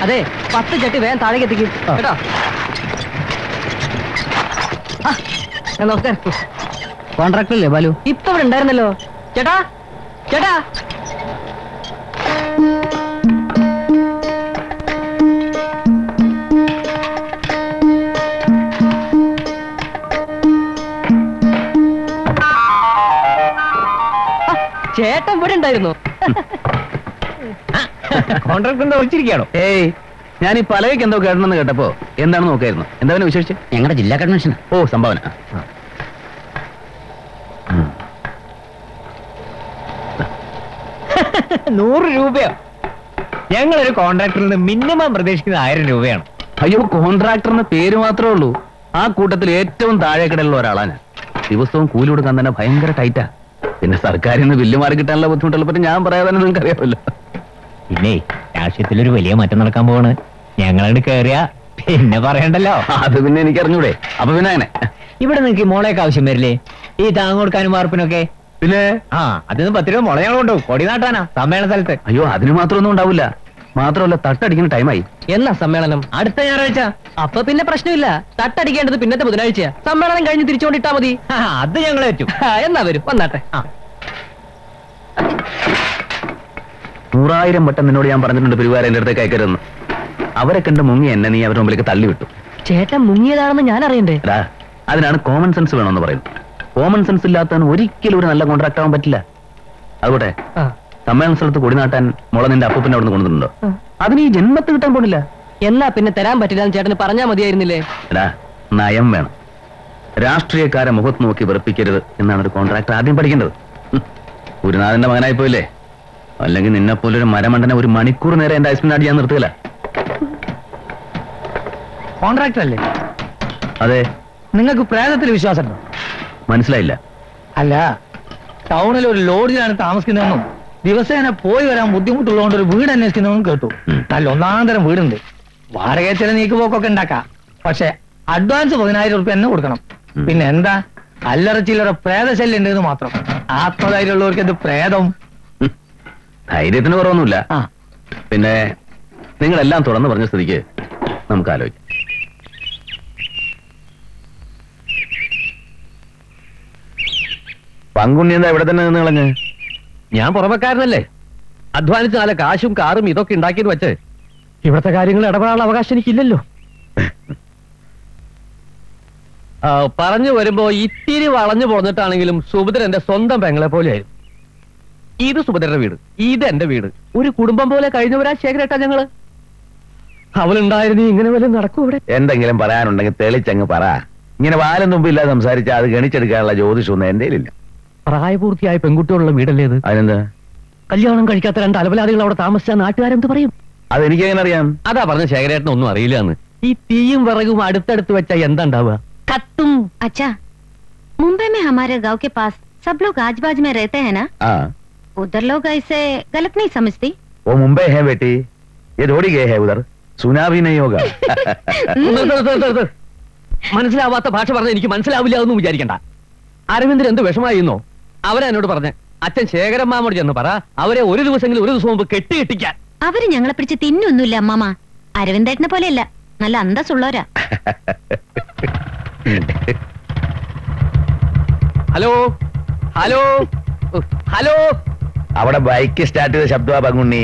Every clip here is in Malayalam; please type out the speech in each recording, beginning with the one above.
അതെ 10 ചട്ടി വേഗം താഴേക്ക് എത്തിക്കും കേട്ടോ. നമസ്കാരം. കോൺട്രാക്ടർ അല്ലേ ബാലു? ഇപ്പൊ ഇവിടെ ഉണ്ടായിരുന്നല്ലോ. ചേട്ടാ ചേട്ടാ, ചേട്ടൻ ഇവിടെ ഉണ്ടായിരുന്നു. കോൺട്രാക്ടർ എന്താ വിളിച്ചിരിക്കുകയാണോ? ഏയ്, ഞാൻ ഈ പലവയ്ക്ക് എന്തോ കേട്ടണമെന്ന് കേട്ടപ്പോ എന്താണെന്ന് നോക്കായിരുന്നു. എന്താ വിശേഷിച്ച്? ഞങ്ങളുടെ ജില്ലാ കൺവെൻഷൻ. ഓ, സംഭാവന. 100 രൂപയോ? ഞങ്ങളൊരു കോൺട്രാക്ടറിൽ നിന്ന് മിനിമം പ്രതീക്ഷിക്കുന്നത് 1000 രൂപയാണ്. അയ്യോ, കോൺട്രാക്ടറിന് പേര് മാത്രമേ ഉള്ളൂ. ആ കൂട്ടത്തിൽ ഏറ്റവും താഴേക്കിടയിലുള്ള ഒരാളാണ് ഞാൻ. ദിവസവും കൂലി കൊടുക്കാൻ തന്നെ ഭയങ്കര ടൈറ്റാ. പിന്നെ സർക്കാരിൽ നിന്ന് ബില്ല് മാറി കിട്ടാനുള്ള ബുദ്ധിമുട്ടുള്ള പറ്റി ഞാൻ പറയാതെ നിങ്ങൾക്ക് അറിയാമല്ലോ. പിന്നെ രാഷ്ട്രീയത്തിലൊരു വലിയ മാറ്റം നടക്കാൻ പോവാണ്. ഞങ്ങളോട് കേറിയ പിന്നെ പറയണ്ടല്ലോ. അത് പിന്നെ എനിക്ക് അറിഞ്ഞൂടെ. അപ്പൊ പിന്നെ അങ്ങനെ ഇവിടെ നിങ്ങൾക്ക് മോളേക്ക് ആവശ്യം വരില്ലേ? ഈ താങ്ങ് കൊടുക്കാനും വാർപ്പിനൊക്കെ. പിന്നെ അതിന് 10 രൂപ മുള ഞങ്ങൾ കൊണ്ടുപോകും. കൊടി നാട്ടാനാ സമ്മേളന സ്ഥലത്ത്. അയ്യോ, അതിന് മാത്രമൊന്നും ഉണ്ടാവില്ല. മാത്രമല്ല, തട്ടടിക്കുന്ന ടൈമായി. എന്നാ സമ്മേളനം? അടുത്ത ഞായറാഴ്ച. അപ്പൊ പിന്നെ പ്രശ്നമില്ല. തട്ടടിക്കേണ്ടത് പിന്നത്തെ ബുധനാഴ്ച. സമ്മേളനം കഴിഞ്ഞ് തിരിച്ചുകൊണ്ടിട്ടാ മതി. അത് ഞങ്ങൾ പറ്റും. എന്നാ വരും, വന്നാട്ടെ. 100,000 വട്ടം നിന്നോട് ഞാൻ പറഞ്ഞിട്ടുണ്ട് പെരുവാരം എന്റെ അടുത്തേക്ക് അയക്കരുതെന്ന്. അവരെ കണ്ട് മുങ്ങി എന്നെ നീ അവരുടെ മുമ്പിലേക്ക് തള്ളിവിട്ടു. ചേട്ടൻ മുങ്ങിയതാണെന്ന് ഞാൻ അറിയണ്ടേ? അതിനാണ് കോമൺ സെൻസ് വേണമെന്ന് പറയുന്നത്. കോമൺ സെൻസ് ഇല്ലാത്തവന് ഒരിക്കലും ഒരു നല്ല കോൺട്രാക്ട് ആവാൻ പറ്റില്ല. അതുകൊട്ടെ സമ്മേളന സ്ഥലത്ത് കൊടി നാട്ടാൻ മുള നിന്റെ അപ്പൂപ്പിനെ അവിടെ നിന്ന് കൊണ്ടുവന്നിട്ടുണ്ടോ? അതിന് ഈ ജന്മത്ത് കിട്ടാൻ പോണില്ല. എന്നാ പിന്നെ തരാൻ പറ്റില്ല എന്ന് ചേട്ടന് പറഞ്ഞാ മതിയായിരുന്നില്ലേ? നയം വേണം. രാഷ്ട്രീയക്കാരെ മുഖത്ത് നോക്കി വെറുപ്പിക്കരുത് എന്നാണ് ഒരു കോൺട്രാക്ടർ ആദ്യം പഠിക്കേണ്ടത്. ഗുരുനാഥന്റെ മകനായി പോയില്ലേ? അല്ലെങ്കിൽ നിന്നെപ്പോലൊരു മരമണ്ടനെ 1 മണിക്കൂർ നേരെ എന്റെ ഐസ്മിനാടി ഞാൻ നിർത്തുകയില്ല. കോൺട്രാക്ടർ അല്ലേ? അതെ. നിങ്ങൾക്ക് പ്രേതത്തിൽ വിശ്വാസമുണ്ടോ? മനസ്സിലായില്ല. അല്ല, ടൗണിൽ ഒരു ലോഡ്ജിലാണ് താമസിക്കുന്നതെന്നും ദിവസേന പോയി വരാൻ ബുദ്ധിമുട്ടുള്ളതുകൊണ്ട് ഒരു വീട് അന്വേഷിക്കുന്നതെന്നും കേട്ടു. നല്ല ഒന്നാന്തരം വീടുണ്ട്. വാടക ചില നീക്കുപോക്കൊക്കെ ഉണ്ടാക്കാം. പക്ഷെ അഡ്വാൻസ് 10,000 രൂപ തന്നെ കൊടുക്കണം. പിന്നെ എന്താ, അല്ലറ ചില്ലറ പ്രേതശല്യം ഉണ്ടെന്ന് മാത്രം. ആത്മധൈര്യമുള്ളവർക്ക് എന്ത് പ്രേതം? ധൈര്യത്തിന് കുറവൊന്നുമില്ല. പിന്നെ നിങ്ങളെല്ലാം തുറന്നു പറഞ്ഞ സ്ഥിതിക്ക് നമുക്ക് ആലോചിക്കാം. പങ്കുണ്ണി എന്താ ഇവിടെ തന്നെ നിന്ന് കളഞ്ഞ്? ഞാൻ പുറമക്കാരനല്ലേ? അധ്വാനിച്ച് നല്ല കാശും കാറും ഇതൊക്കെ ഉണ്ടാക്കിയെന്ന് വെച്ച് ഇവിടുത്തെ കാര്യങ്ങൾ ഇടപെടാനുള്ള അവകാശം എനിക്കില്ലല്ലോ. പറഞ്ഞു വരുമ്പോ ഇത്തിരി വളഞ്ഞു പോന്നിട്ടാണെങ്കിലും സുഭദ്ര എന്റെ സ്വന്തം പെങ്ങളെ പോലെയായിരുന്നു. ഇത് സുഭദ്രയുടെ വീട്, ഇത് എന്റെ വീട്. ഒരു കുടുംബം പോലെ കഴിഞ്ഞവരാ ശേഖരേട്ടാ ഞങ്ങള്. അവളുണ്ടായിരുന്നു ഇങ്ങനെ വല്ല നടക്കും ഇവിടെ? എന്തെങ്കിലും പറയാനുണ്ടെങ്കിൽ തെളിച്ചങ്ങ് പറ. ഇങ്ങനെ വാലും തുമ്പില്ലാതെ സംസാരിച്ചാൽ അത് ഗണിച്ചെടുക്കാനുള്ള ജ്യോതിഷമൊന്നും എന്റെ ഇല്ല. പ്രായപൂർത്തിയായ പെൺകുട്ടികളുള്ള വീടല്ലേ ഇത്? അതിനെന്താ? കല്യാണം കഴിക്കാത്ത 2 അലവലാദികൾ അവിടെ താമസിച്ച നാട്ടുകാരെന്ത് പറയും? അതെനിക്ക് എങ്ങനെ അറിയാം? അതാ പറഞ്ഞ ശേഖരേട്ടന് ഒന്നും അറിയില്ലാന്ന്. ഈ തീയും വിറകും അടുത്തടുത്ത് വെച്ചാ എന്താ ഉണ്ടാവുക? കത്തും. अच्छा, मुंबई में हमारे गांव के पास सब लोग आज बाज में रहते हैं ना? उधर लोग ऐसे गलत नहीं समझती? वो मुंबई है बेटी, ये थोड़ी गए है उधर, सुना भी नहीं होगा. മനസ്സിലാവാത്ത ഭാഷ പറഞ്ഞ എനിക്ക് മനസ്സിലാവില്ല എന്ന് വിചാരിക്കണ്ട. അരവിന്ദൻ എന്ത് വിഷമായിരുന്നോ? അവരെന്നോട് പറഞ്ഞ അച്ഛൻ ശേഖരൻ മാമോട് ചെന്ന് പറ, അവരെ ഒരു ദിവസം മുമ്പ് കെട്ടിക്കാൻ. അവര് ഞങ്ങളെ പിടിച്ച് തിന്നൊന്നുമില്ല അമ്മാമ. അരവിന്ദേട്ടനെ പോലെയല്ല, നല്ല അന്തസ്സുള്ളവരാ. ഹലോ ഹലോ ഹലോ, അവിടെ ബൈക്ക് സ്റ്റാർട്ട് ചെയ്ത ശബ്ദമാ പങ്കുണ്ണി.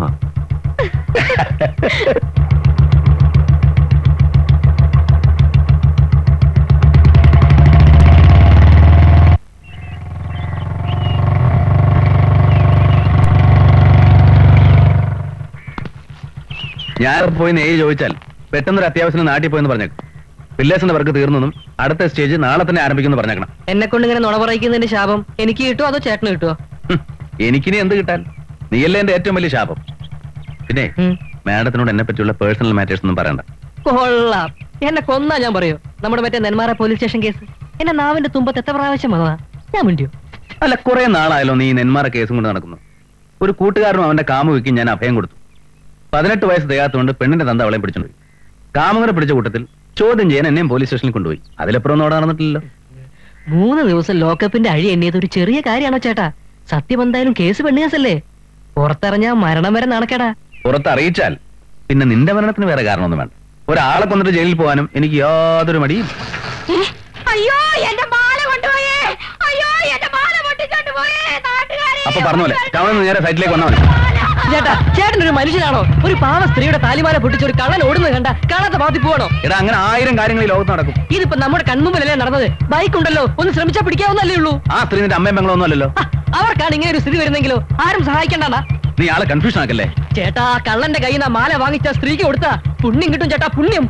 ഞാൻ പോയി നെയ്യ് ചോദിച്ചാൽ പെട്ടെന്നൊരു അത്യാവശ്യം നാട്ടിൽ പോയെന്ന് പറഞ്ഞേക്കും. പില്ലേഴ്സിന്റെ വർക്ക് തീർന്നെന്നും അടുത്ത സ്റ്റേജ് നാളെ തന്നെ ആരംഭിക്കുന്നു പറഞ്ഞേക്കണം. എന്നെ കൊണ്ട് ഇങ്ങനെ നുണ പറയിക്കുന്നതിന്റെ ശാപം എനിക്ക് കിട്ടുമോ അതോ ചേട്ടന് കിട്ടുമോ? എനിക്കിനി എന്ത് കിട്ടാൻ? നീയല്ലേ എന്റെ ഏറ്റവും വലിയ ശാപം. പിന്നെ മാഡത്തിനോട് എന്നെ പറ്റിയുള്ള പേഴ്സണൽ മാറ്റേഴ്സ് ഒന്നും പറയണ്ട. കൊള്ളാം. എന്നെ കൊന്നാ ഞാൻ പറയോ? നമ്മുടെ മറ്റേ നെന്മാറ പോലീസ് സ്റ്റേഷൻ കേസ് എന്നെ നാവിന്റെ തുമ്പത്ത് എത്ര പ്രാവശ്യം വന്നതാ? ഞാൻ മിണ്ടിയോ? അല്ല, കുറെ നാളായല്ലോ നീ നെന്മാറ കേസും കൊണ്ട് നടക്കുന്നു. ഒരു കൂട്ടുകാരനും അവന്റെ കാമുകിക്കും ഞാൻ അഭയം കൊടുത്തു. 18 വയസ്സ് തികയാത്തതുകൊണ്ട് പെണ്ണിന്റെ തന്ത അവളെ പിടിച്ചോണ്ടുപോയി. കാമുകനെ പിടിച്ച കൂട്ടത്തിൽ ചോദ്യം ചെയ്യാൻ എന്നെയും പോലീസ് സ്റ്റേഷനിൽ കൊണ്ടുപോയി. അതിലെപ്പുറം ഒന്നും അവിടെ നടന്നിട്ടില്ലല്ലോ. 3 ദിവസം ലോക്കപ്പിന്റെ അഴി എണ്ണിയത് ഒരു ചെറിയ കാര്യമാണോ ചേട്ടാ? സത്യം എന്തായാലും കേസ് പെണ്ണ് കേസല്ലേ? പുറത്തിറങ്ങിയാ മരണം വരെ നടക്കടാ. പുറത്തറിയിച്ചാൽ പിന്നെ നിന്റെ മരണത്തിന് വേറെ കാരണമൊന്നും വേണ്ട. ഒരാളെ കൊന്നിട്ട് ജയിലിൽ പോകാനും എനിക്ക് യാതൊരു മടിയും. അയ്യോ എന്റെ മാല കൊണ്ടുപോയേ, അയ്യോ എന്റെ മാല പൊട്ടിച്ചോണ്ട് പോയേ. അപ്പൊ പറഞ്ഞോലെ ടൗണിൽ നിന്ന് നേരെ സൈറ്റിലേക്ക് വന്നാൽ മതി. ചേട്ടാ, ചേട്ടനൊരു മനുഷ്യനാണോ? ഒരു പാവ സ്ത്രീയുടെ താലിമാല പൊട്ടിച്ച് ഒരു കള്ളൻ ഓടുന്നത് കണ്ട കാണാത്ത ഭാഗത്ത് പോകണോ? എടാ, അങ്ങനെ 1000 കാര്യങ്ങൾ ഈ ലോകത്ത് നടക്കും. ഇതിപ്പോ നമ്മുടെ കൺമുമ്പിലല്ലേ നടന്നത്? ബൈക്ക് ഉണ്ടല്ലോ, ഒന്ന് ശ്രമിച്ചാൽ പിടിക്കാവുന്നല്ലേ ഉള്ളൂ. ആ സ്ത്രീ നിന്റെ അമ്മയും പെങ്ങളൊന്നും അല്ലല്ലോ. അവർക്കാണ് ഇങ്ങനെ ഒരു സ്ഥിതി വരുന്നെങ്കിലോ ആരും സഹായിക്കണ്ടാ. നീ ആളെ കൺഫ്യൂഷൻ ആക്കല്ലേ. ചേട്ടാ, കള്ളന്റെ കയ്യിൽ നിന്ന് മാല വാങ്ങിച്ച സ്ത്രീക്ക് കൊടുത്താ പുണ്യം കിട്ടും ചേട്ടാ, പുണ്യം.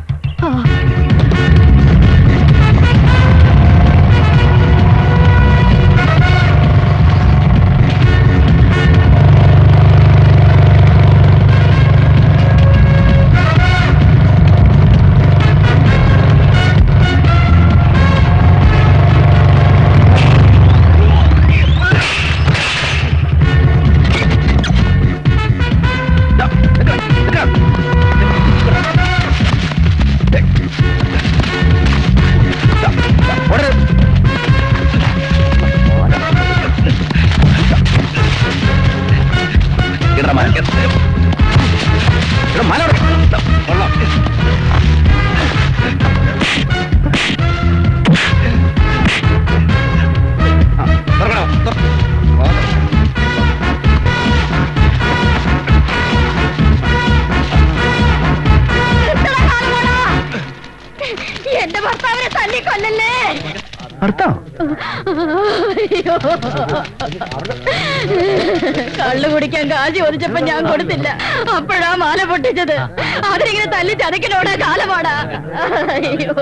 കള്ളു കുടിക്കാൻ കാശ് ചോദിച്ചപ്പോ ഞാൻ കൊടുത്തില്ല. അപ്പോഴാ മാല പൊട്ടിച്ചത്. അതിനിങ്ങനെ തല്ലി ചതക്കലോടാ കാലമാടാ. അയ്യോ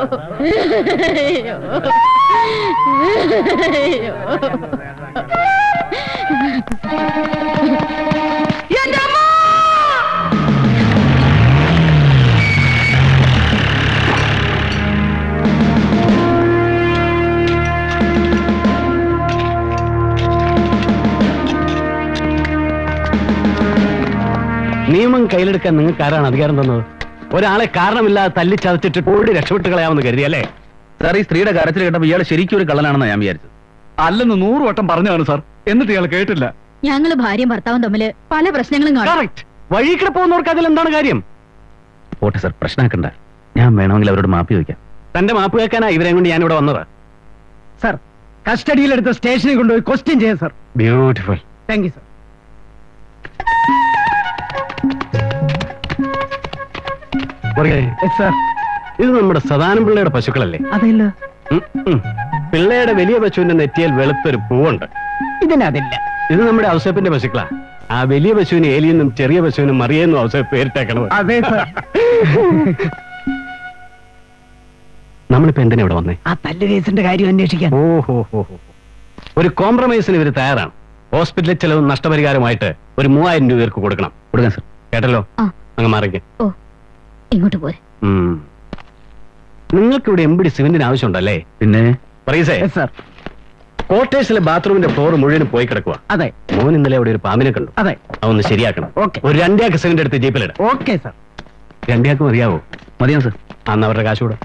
എന്റെ അമ്മ. നിയമം കയ്യിലെടുക്കാൻ നിങ്ങൾക്ക് ആരാണ് അധികാരം തന്നത്? ഒരാളെ കാരണമില്ലാതെ തല്ലി ചതച്ചിട്ട് ഓടി രക്ഷപ്പെട്ട് കളയാമെന്ന് കരുതിയല്ലേ? സാർ, ഈ സ്ത്രീയുടെ കരച്ചിൽ കേട്ടപ്പോൾ ഇയാൾ ശരിക്കും ഒരു കള്ളനാണെന്ന് ഞാൻ വിചാരിച്ചത്. അല്ലെന്ന് 100 വട്ടം പറഞ്ഞതാണ് സാർ, എന്നിട്ട് ഇയാൾ കേട്ടില്ല. ഞങ്ങള് ഭാര്യയും ഭർത്താവും തമ്മില് പല പ്രശ്നങ്ങളും കാണും. വഴിക്കിടെ പോകുന്നവർക്ക് അതിൽ എന്താണ് കാര്യം? പോട്ടെ സാർ, പ്രശ്നമാക്കണ്ട. ഞാൻ വേണമെങ്കിൽ അവരോട് മാപ്പി ചോദിക്കാം. തന്റെ മാപ്പ് കേൾക്കാനാ ഇവരെ കൊണ്ട് ഞാനിവിടെ വന്നത്. സർ, കസ്റ്റഡിയിലെടുത്ത് സ്റ്റേഷനിൽ കൊണ്ടുപോയി ക്വസ്റ്റ്യൻ ചെയ്യാം sir. Beautiful. Thank you sir. ഇത് നമ്മുടെ സദാനം പിള്ളയുടെ പശുക്കളല്ലേ? അതല്ലോ. പിള്ളയുടെ വലിയ പശുവിന്റെ നെറ്റിയിൽ വെളുത്തൊരു പൂവുണ്ട്. ഇതിനതില്ല. ഇത് നമ്മുടെ ഔസേപ്പിന്റെ പശുക്കളാ. ആ വലിയ പശുവിന് ഏലിയെന്നും ചെറിയ പശുവിനും മറിയെന്നും ഔസേപ്പ് പേരിട്ടേക്കണത്. അതെ സർ. നമ്മളിപ്പോ എന്തിനാ ഇവിടെ വന്നേ? ആ തല്ല് കേസിന്റെ കാര്യം അന്വേഷിക്കാൻ. ഓഹോ, ഒരു കോംപ്രമൈസിന് ഇവര് തയ്യാറാണ്. ഹോസ്പിറ്റലിൽ ചെലവും നഷ്ടപരിഹാരമായിട്ട് ഒരു 3000 രൂപ ഇവർക്ക് കൊടുക്കണം. കൊടുക്കാം സാർ. കേട്ടല്ലോ? അങ്ങ് മാറിക്ക്. ഇങ്ങോട്ട് പോരെ. നിങ്ങൾക്കിവിടെ എംബിഡി സിമെന്റിന് ആവശ്യമുണ്ടല്ലേ? പിന്നെ പറയസേ സർ. ക്വാർട്ടേഴ്സിലെ ബാത്റൂമിന്റെ ഫ്ലോർ മുഴുവൻ പോയി കിടക്കുക. അതെ. മോൻ ഇന്നലെ അവിടെ ഒരു പാമ്പിനെ കണ്ടു. അതെ. അതൊന്ന് ശരിയാക്കണം. ഓക്കെ. ഒരു 2 ആക്ക് സിമെന്റ് എടുത്ത് ജീപ്പിലിട. Okay sir. 2 ആക്ക് മതിയാവോ? മതിയാവും സാർ. അന്ന് അവരുടെ കാശ് കൂടെ.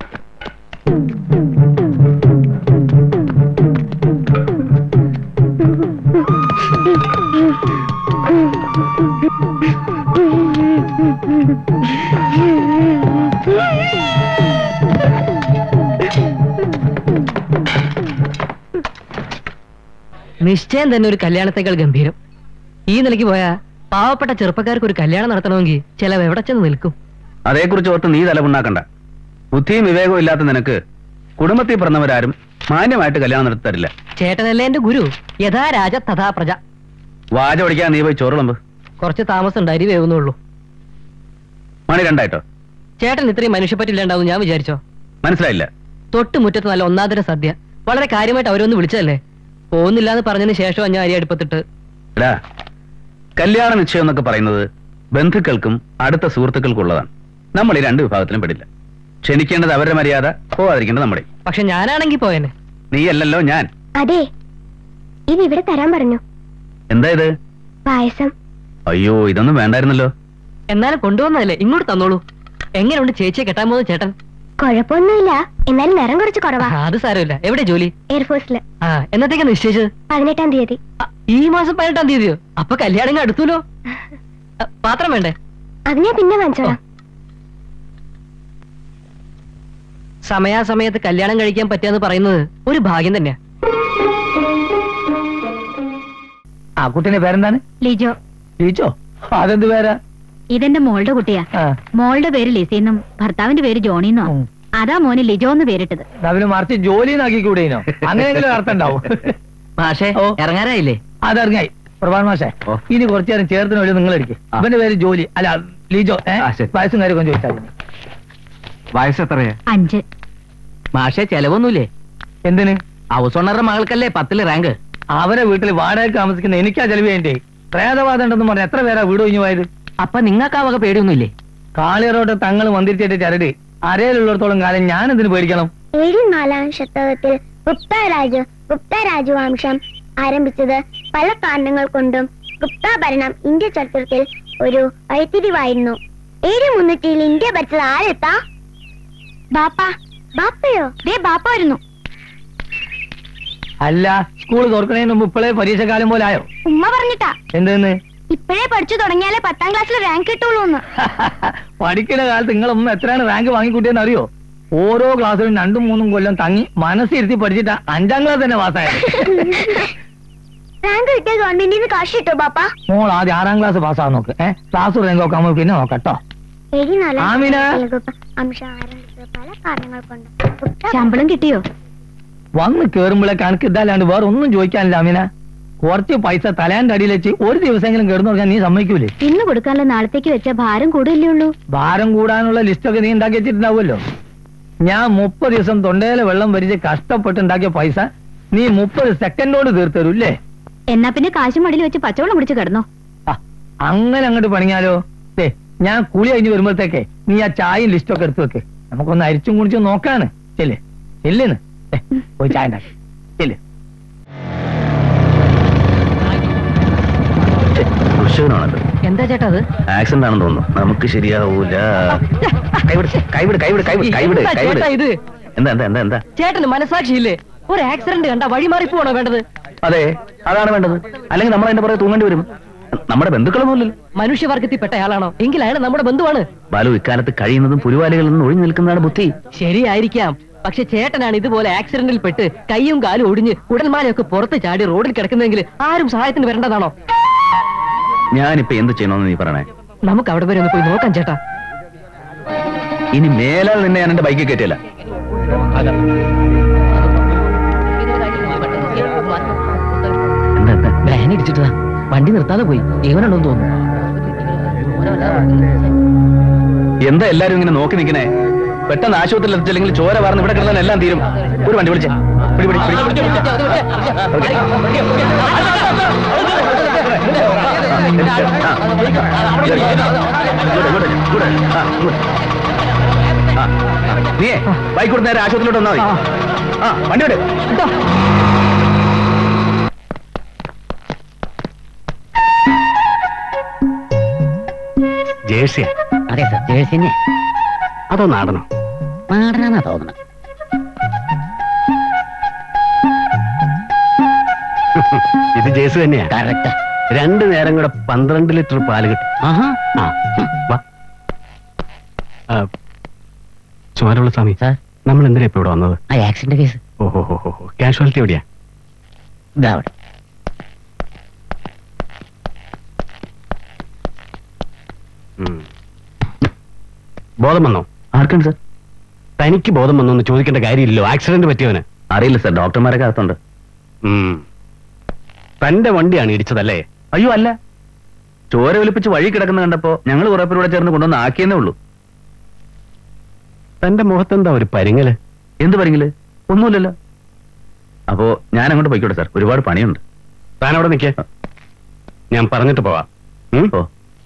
നിശ്ചയം തന്നെ ഒരു കല്യാണത്തേക്കാൾ ഗംഭീരം. ഈ നിലയ്ക്ക് പോയാ പാവപ്പെട്ട ചെറുപ്പക്കാർക്ക് ഒരു കല്യാണം നടത്തണമെങ്കിൽ ചിലവ് എവിടെ ചെന്ന് നിൽക്കും? അതേക്കുറിച്ച് ഓർത്ത് നീ തലമുണ്ടാക്കണ്ട. ബുദ്ധിയും വിവേകവും ഇല്ലാത്ത നിനക്ക് കുടുംബത്തിൽ പിറന്നവരാരും മാന്യമായിട്ട് കല്യാണം നടത്തി തരില്ല. ചേട്ടനല്ലേ എന്റെ ഗുരു? യഥാ രാജ തഥാ പ്രജ. വാച പഠിക്കാൻ നീ പോയി ചോറുളമ്പ്. കുറച്ച് താമസം ഉണ്ട്, അരി വേവുന്നുള്ളൂ. മണി 2 ആയിട്ടോ? ചേട്ടൻ ഇത്രയും മനുഷ്യപ്പറ്റില്ലാണ്ടാവും ഞാൻ വിചാരിച്ചോ? മനസ്സിലായില്ല. തൊട്ട് മുറ്റത്ത് നല്ല ഒന്നാന്തര സദ്യ. വളരെ കാര്യമായിട്ട് അവരൊന്ന് വിളിച്ചതല്ലേ. പോകുന്നില്ല എന്ന് പറഞ്ഞതിന് ശേഷം ഞാൻ അരി അടുപ്പത്തിട്ട്. എടാ, കല്യാണ നിശ്ചയം എന്നൊക്കെ പറയുന്നത് ബന്ധുക്കൾക്കും അടുത്ത സുഹൃത്തുക്കൾക്കുള്ളതാണ്. നമ്മൾ ഈ 2 വിഭാഗത്തിലും പെടില്ല. ക്ഷണിക്കേണ്ടത് അവരുടെ മര്യാദ, പോവാതിരിക്കേണ്ടത് നമ്മുടെ. പക്ഷെ ഞാനാണെങ്കി പോയനെ. നീയല്ലല്ലോ ഞാൻ. അതെ, ഇത് ഇവിടെ തരാൻ പറഞ്ഞു. എന്താ ഇത്? പായസം. അയ്യോ, ഇതൊന്നും വേണ്ടായിരുന്നല്ലോ. എന്നാലും കൊണ്ടുവന്നതല്ലേ, ഇങ്ങോട്ട് തന്നോളൂ. എങ്ങനെയുണ്ട് ചേച്ചിയെ കെട്ടാൻ പോകുന്ന ചേട്ടൻ? കുഴപ്പമൊന്നുമില്ല, എന്നാലും നിറം കുറച്ച് കുറവാ. അത് സാരമില്ല. എവിടെ ജോലി? എയർഫോഴ്സില്. എന്നത്തേക്കാ നിശ്ചയിച്ചത്? 18-ാം തീയതി. ഈ മാസം 18-ാം തീയതിയോ? അപ്പൊ കല്യാണം അടുത്തല്ലോ. പാത്രം വേണ്ടേ? അത് ഞാൻ പിന്നെ വാങ്ങിച്ചോളാം. സമയാസമയത്ത് കല്യാണം കഴിക്കാൻ പറ്റാന്ന് പറയുന്നത് ഒരു ഭാഗ്യം തന്നെയാ. ആ കുട്ടീന്റെ പേരെന്താണ്? ലിജോ. ലിജോ? അതെന്ത് പേരാ? ഇതെന്റെ മോളുടെ കുട്ടിയാ. മോളുടെ പേര് ലിസിന്നും ഭർത്താവിന്റെ പേര് ജോണിന്നോ. അതാ മോന് ലിജോ എന്ന് പേരിട്ടത്. അവന് മറിച്ച് ജോലി നാക്കിക്കൂടേനോ? അങ്ങനെയെങ്കിലും അർത്ഥം ഉണ്ടാവും. മാഷേ ഇറങ്ങാനായില്ലേ? അതിറങ്ങായി. പ്രഭാത് മാഷേ, ഇനി കുറച്ചു നേരം ചേർത്തിന് വഴി നിങ്ങൾ അടിക്കും. അവന്റെ പേര് ജോലി, അല്ല ലിജോ. വയസ്സും കാര്യമൊക്കെ ചോദിച്ചാൽ വയസ്സ് എത്രയാ? 5. മാഷേ ചെലവൊന്നുമില്ലേ? എന്തിന്? ഹൗസ് ഓണറുടെ മകൾക്കല്ലേ 10 റാങ്ക്. അവരെ വീട്ടിൽ വാടക താമസിക്കുന്ന എനിക്കാ ചെലവ് വേണ്ടേ? പ്രേതവാദം ഉണ്ടെന്ന് പറഞ്ഞ എത്ര പേരാ വീട് ഒഴിഞ്ഞു പോയത്? അപ്പൊ നിങ്ങൾക്ക് ആ വക പേടിയൊന്നുമില്ലേ? കാളിയറോട്ട് തങ്ങൾ മന്ദിരിച്ചിട്ട് ചരട് അരയിലുള്ളിടത്തോളം കാലം ഞാൻ എന്തിനു പേടിക്കണം? 4ാം ശതകത്തിൽ ഗുപ്ത രാജവംശം ആരംഭിച്ചത് പല കാരണങ്ങൾ കൊണ്ടും ഗുപ്ത ഭരണം ഇന്ത്യ ചരിത്രത്തിൽ ഒരു വഴിത്തിരിവായിരുന്നു. 700 ഇന്ത്യ ഭരിച്ചത് ആരെത്താ? ബാപ്പയോ? ബാപ്പ വരുന്നു. അല്ല, സ്കൂൾ തുറക്കണേന് മുമ്പ് ഇപ്പോഴേ പരീക്ഷക്കാലം പോലെ ആയോ? ഉമ്മ പറഞ്ഞിട്ടാ. എന്തെന്ന്? ഇപ്പോഴേ പഠിച്ചു തുടങ്ങിയാലേ 10ാം ക്ലാസ്സിൽ റാങ്ക് കിട്ടുള്ളൂ. പഠിക്കുന്ന കാലത്ത് നിങ്ങളൊന്നും എത്രയാണ് റാങ്ക് വാങ്ങിക്കൂട്ടിയെന്ന് അറിയോ? ഓരോ ക്ലാസ്സിലും 2-3 കൊല്ലം തങ്ങി മനസ്സിരുത്തി പഠിച്ചിട്ടാ 5ാം ക്ലാസ് തന്നെ പാസ്സായത്. റാങ്ക് കിട്ടിയ ഗവൺമെന്റിൽ നിന്ന് കാശ് കിട്ടോ ബാപ്പ? മോൾ ആദ്യം 6ാം ക്ലാസ് പാസ്സാകാൻ നോക്ക്. ക്ലാസ് റാങ്ക് നോക്കാമോ പിന്നെ നോക്കട്ടോ. പല കാരണങ്ങൾ കൊണ്ട് ശമ്പളം കിട്ടിയോ? വന്ന് കേറുമ്പോഴേ കണക്ക് ഇതല്ലാണ്ട് വേറെ ഒന്നും ചോദിക്കാനില്ല അമീന. കുറച്ച് പൈസ തലേന്റെ അടിയിൽ വെച്ച് ഒരു ദിവസമെങ്കിലും കിടന്നു നോക്കാൻ നീ സമ്മതിക്കൂലേ? ഇന്ന് കൊടുക്കാനുള്ള നാളത്തേക്ക് വെച്ച ഭാരം കൂടുതലേ ഉള്ളൂ. ഭാരം കൂടാനുള്ള ലിസ്റ്റൊക്കെ നീ ഉണ്ടാക്കി വെച്ചിട്ടുണ്ടാവുമല്ലോ. ഞാൻ 30 ദിവസം തൊണ്ടയിലെ വെള്ളം വരിച്ച് കഷ്ടപ്പെട്ടുണ്ടാക്കിയ പൈസ നീ 30 സെക്കൻഡോട് തീർത്തരൂല്ലേ? എന്നാ പിന്നെ കാശും മടിയിൽ വെച്ച് പച്ചവെള്ളം കുടിച്ച് കിടന്നോ. അങ്ങനെ അങ്ങോട്ട് പണിഞ്ഞാലോ? ഞാൻ കുളി കഴിഞ്ഞ് വരുമ്പോഴത്തേക്കേ നീ ആ ചായയും ലിസ്റ്റൊക്കെ എടുത്തു വെക്ക്. നമുക്കൊന്ന് അരിച്ചും കുടിച്ചും നോക്കാണ്. ചെല്ലേ ചെല്ലേന്ന് പോയി ചായ ഉണ്ടാക്കി ചെല്ലേ. എന്താ ചേട്ടാ അത്? ആക്സിഡന്റ് ആണെന്ന് തോന്നുന്നു. നമുക്ക് ശരിയാവൂല. ചേട്ടാ ഇത് എന്താ ചേട്ടന് മനസാക്ഷിയില്ലേ? ഒരു ആക്സിഡന്റ് കണ്ട വഴി മാറി പോണോ വേണ്ടത്? അതെ, അതാണ് വേണ്ടത്. അല്ലെങ്കിൽ നമ്മൾ അതിന്റെ പുറകെ തൂങ്ങേണ്ടി വരും. നമ്മുടെ ബന്ധുക്കളൊന്നുമില്ലല്ലോ. മനുഷ്യവർഗത്തിൽപ്പെട്ട ആളാണോ? എങ്കിൽ അയാൾ നമ്മുടെ ബന്ധുവാണ്. ബാലു, ഇക്കാലത്ത് കഴിയുന്നതും പുരുവാലികളിൽ നിന്ന് ഒഴിഞ്ഞു നിൽക്കുന്നതാണ് ബുദ്ധി. ശരിയായിരിക്കാം. പക്ഷെ ചേട്ടനാണ് ഇതുപോലെ ആക്സിഡന്റിൽ പെട്ട് കൈയും കാലും ഒടിഞ്ഞ് കുടൽമാലയൊക്കെ പുറത്ത് ചാടി റോഡിൽ കിടക്കുന്നെങ്കിൽ ആരും സഹായത്തിന് വരേണ്ടതാണോ? ഞാനിപ്പോ എന്ത് ചെയ്യണമെന്ന് നീ പറയണേ. നമുക്ക് അവിടെ വരെ ഒന്ന് പോയി നോക്കാം ചേട്ടാ. ഇനി മേലാൽ നിന്നെ ഞാൻ എന്റെ ബൈക്കിൽ കയറ്റിയല്ല. ബ്രാൻ ഇടിച്ചിട്ടാ വണ്ടി നിർത്താതെ പോയി. ജീവനുണ്ടോന്ന് തോന്നുന്നു. എന്താ എല്ലാരും ഇങ്ങനെ നോക്കി നിൽക്കണേ? പെട്ടെന്ന് ആശുപത്രിയിൽ എത്തിച്ചില്ലെങ്കിൽ ചോര വാർന്ന് ഇവിടെ കിടന്നാൽ എല്ലാം തീരും. ഒരു വണ്ടി വിളിച്ചേ. നീ ബൈക്ക് കൊടുത്ത് നേരെ ആശുപത്രിയിലോട്ട് വന്നാൽ മതി. വണ്ടി വിട്. ജേഴ്സിയാ? അതെ സർ, ജേഴ്സി തന്നെ. അതോ നാടനോ? നാടനാന്നാ തോന്നണം. ഇത് ജേഴ്സി തന്നെയാ. കറക്റ്റാ. 2 നേരം കൂടെ 12 ലിറ്റർ പാല് കിട്ടും. ചുമരുള്ള സ്വാമി, നമ്മൾ എന്തിനാ ഇപ്പൊ ഇവിടെ വന്നത്? ആ ആക്സിഡന്റ് കേസ്. ഓഹോ, കാഷ്വാലിറ്റി എവിടെയാ? ബോധം വന്നോ? ആർക്കാണ് സാർ? തനിക്ക് ബോധം വന്നോ എന്ന് ചോദിക്കേണ്ട കാര്യമില്ലല്ലോ. ആക്സിഡന്റ് പറ്റിയവന് അറിയില്ല സാർ, ഡോക്ടർമാരൊക്കെ അകത്തുണ്ട്. തന്റെ വണ്ടിയാണ് ഇടിച്ചതല്ലേ? അയ്യോ അല്ല, ചോര ഒലിപ്പിച്ച് വഴി കിടക്കുന്ന കണ്ടപ്പോ ഞങ്ങൾ കുറെ പേരോടെ ചേർന്ന് കൊണ്ടുവന്ന് ആക്കിയെന്നേ ഉള്ളൂ. തന്റെ മുഖത്തെന്താ ഒരു പരിങ്ങല്? എന്ത് പരിങ്ങല്? ഒന്നുമില്ലല്ലോ. അപ്പോ ഞാൻ അങ്ങോട്ട് പോയിക്കോട്ടെ സാർ, ഒരുപാട് പണിയുണ്ട്. താൻ അവിടെ നിൽക്കേ, ഞാൻ പറഞ്ഞിട്ട് പോവാം. ഓ,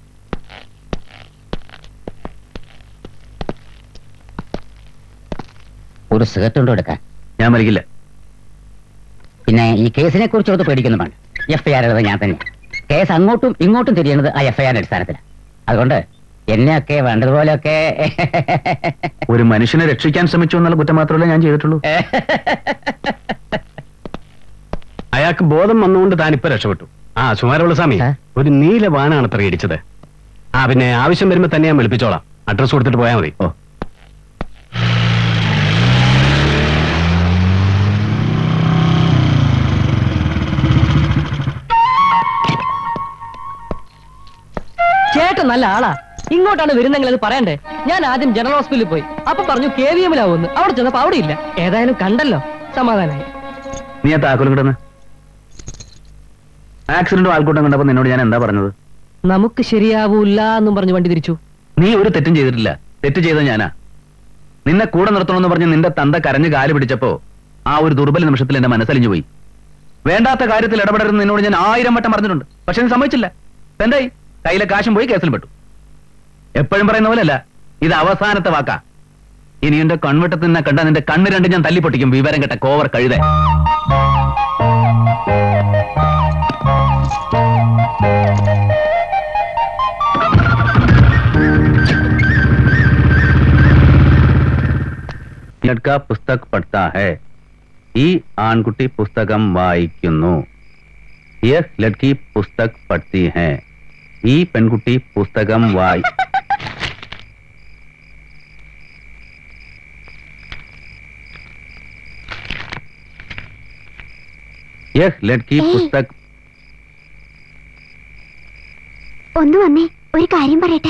ഒരു സിഗരറ്റ് ഉണ്ടോ എടുക്കാൻ? ഞാൻ മരിക്കില്ല. പിന്നെ ഈ കേസിനെ കുറിച്ച് ഒത്ത് പേടിക്കുന്നു വേണ്ട. FIR എഴുതാൻ ഞാൻ തന്നെ. കേസ് അങ്ങോട്ടും ഇങ്ങോട്ടും തിരിയുന്നത് ആ FIR അടിസ്ഥാനത്തിലാണ്. അതുകൊണ്ട് എന്നെയൊക്കെ വേണ്ടതുപോലെയൊക്കെ ഒരു മനുഷ്യനെ രക്ഷിക്കാൻ ശ്രമിച്ചു എന്നുള്ള കുറ്റം മാത്രമല്ല ഞാൻ ചെയ്തിട്ടുള്ളൂ. അയാൾക്ക് ബോധം വന്നുകൊണ്ട് താനിപ്പോ രക്ഷപ്പെട്ടു. സുമാരമുള്ള സ്വാമി, ഒരു നീല വാനാണ് അത്ര ഇടിച്ചത്. പിന്നെ ആവശ്യം വരുമ്പോ തന്നെ ഞാൻ വിളിപ്പിച്ചോളാം. അഡ്രസ് കൊടുത്തിട്ട് പോയാൽ മതി. ഓ ചേട്ടൻ നല്ല ആളാ. ഇങ്ങോട്ടാണ് വരുന്നെങ്കിൽ അത് പറയണ്ടേ. ഞാൻ ആദ്യം ജനറൽ ഹോസ്പിറ്റലിൽ പോയി. അപ്പൊ പറഞ്ഞു KVM-ലാവുമെന്ന്. അവിടെ ചെന്നപ്പോ അവിടെ ഇല്ല. ഏതായാലും കണ്ടല്ലോ, സമാധാനായി. നീ ആ താക്കോലും കിടന്ന് ആക്സിഡന്റും ആൾക്കൂട്ടം കണ്ടപ്പോ നിന്നോട് ഞാൻ എന്താ പറഞ്ഞത്? നമുക്ക് ശരിയാവൂല്ല എന്നും പറഞ്ഞു വണ്ടി തിരിച്ചു. നീ ഒരു തെറ്റും ചെയ്തിട്ടില്ല. തെറ്റ് ചെയ്ത ഞാനാ. നിന്നെ കൂടെ നിർത്തണമെന്ന് പറഞ്ഞ് നിന്റെ തന്ത കരഞ്ഞ് കാല് പിടിച്ചപ്പോ ആ ഒരു ദുർബല നിമിഷത്തിൽ എന്റെ മനസ്സലിഞ്ഞു പോയി. വേണ്ടാത്ത കാര്യത്തിൽ ഇടപെടരുന്ന് നിന്നോട് ഞാൻ 1000 വട്ടം പറഞ്ഞിട്ടുണ്ട്. പക്ഷെ നീ സമ്മതിച്ചില്ല. എന്തായി? കയ്യിലെ കാശും പോയി, കേസിൽ പെട്ടു. എപ്പോഴും പറയുന്ന പോലെയല്ല, ഇത് അവസാനത്തെ വാക്കാ. ഇനി എന്റെ കൺവെട്ടത്തിൽ നിന്നെ കണ്ട നിന്റെ കണ്ണ് രണ്ട് ഞാൻ തല്ലിപ്പൊട്ടിക്കും. വിവരം കെട്ട കോവർ കഴുത. ലഡ്ക പുസ്തക് പഠിത്താ ഹൈ. ഈ ആൺകുട്ടി പുസ്തകം വായിക്കുന്നു. യഹ് ലഡ്കി പുസ്തക് പഠിത്തി ഹൈ. ഈ പെൺകുട്ടി പുസ്തകം യഹ് ലഡ്കി പുസ്തക്. ഒന്ന് വന്നേ, ഒരു കാര്യം പറയട്ടെ.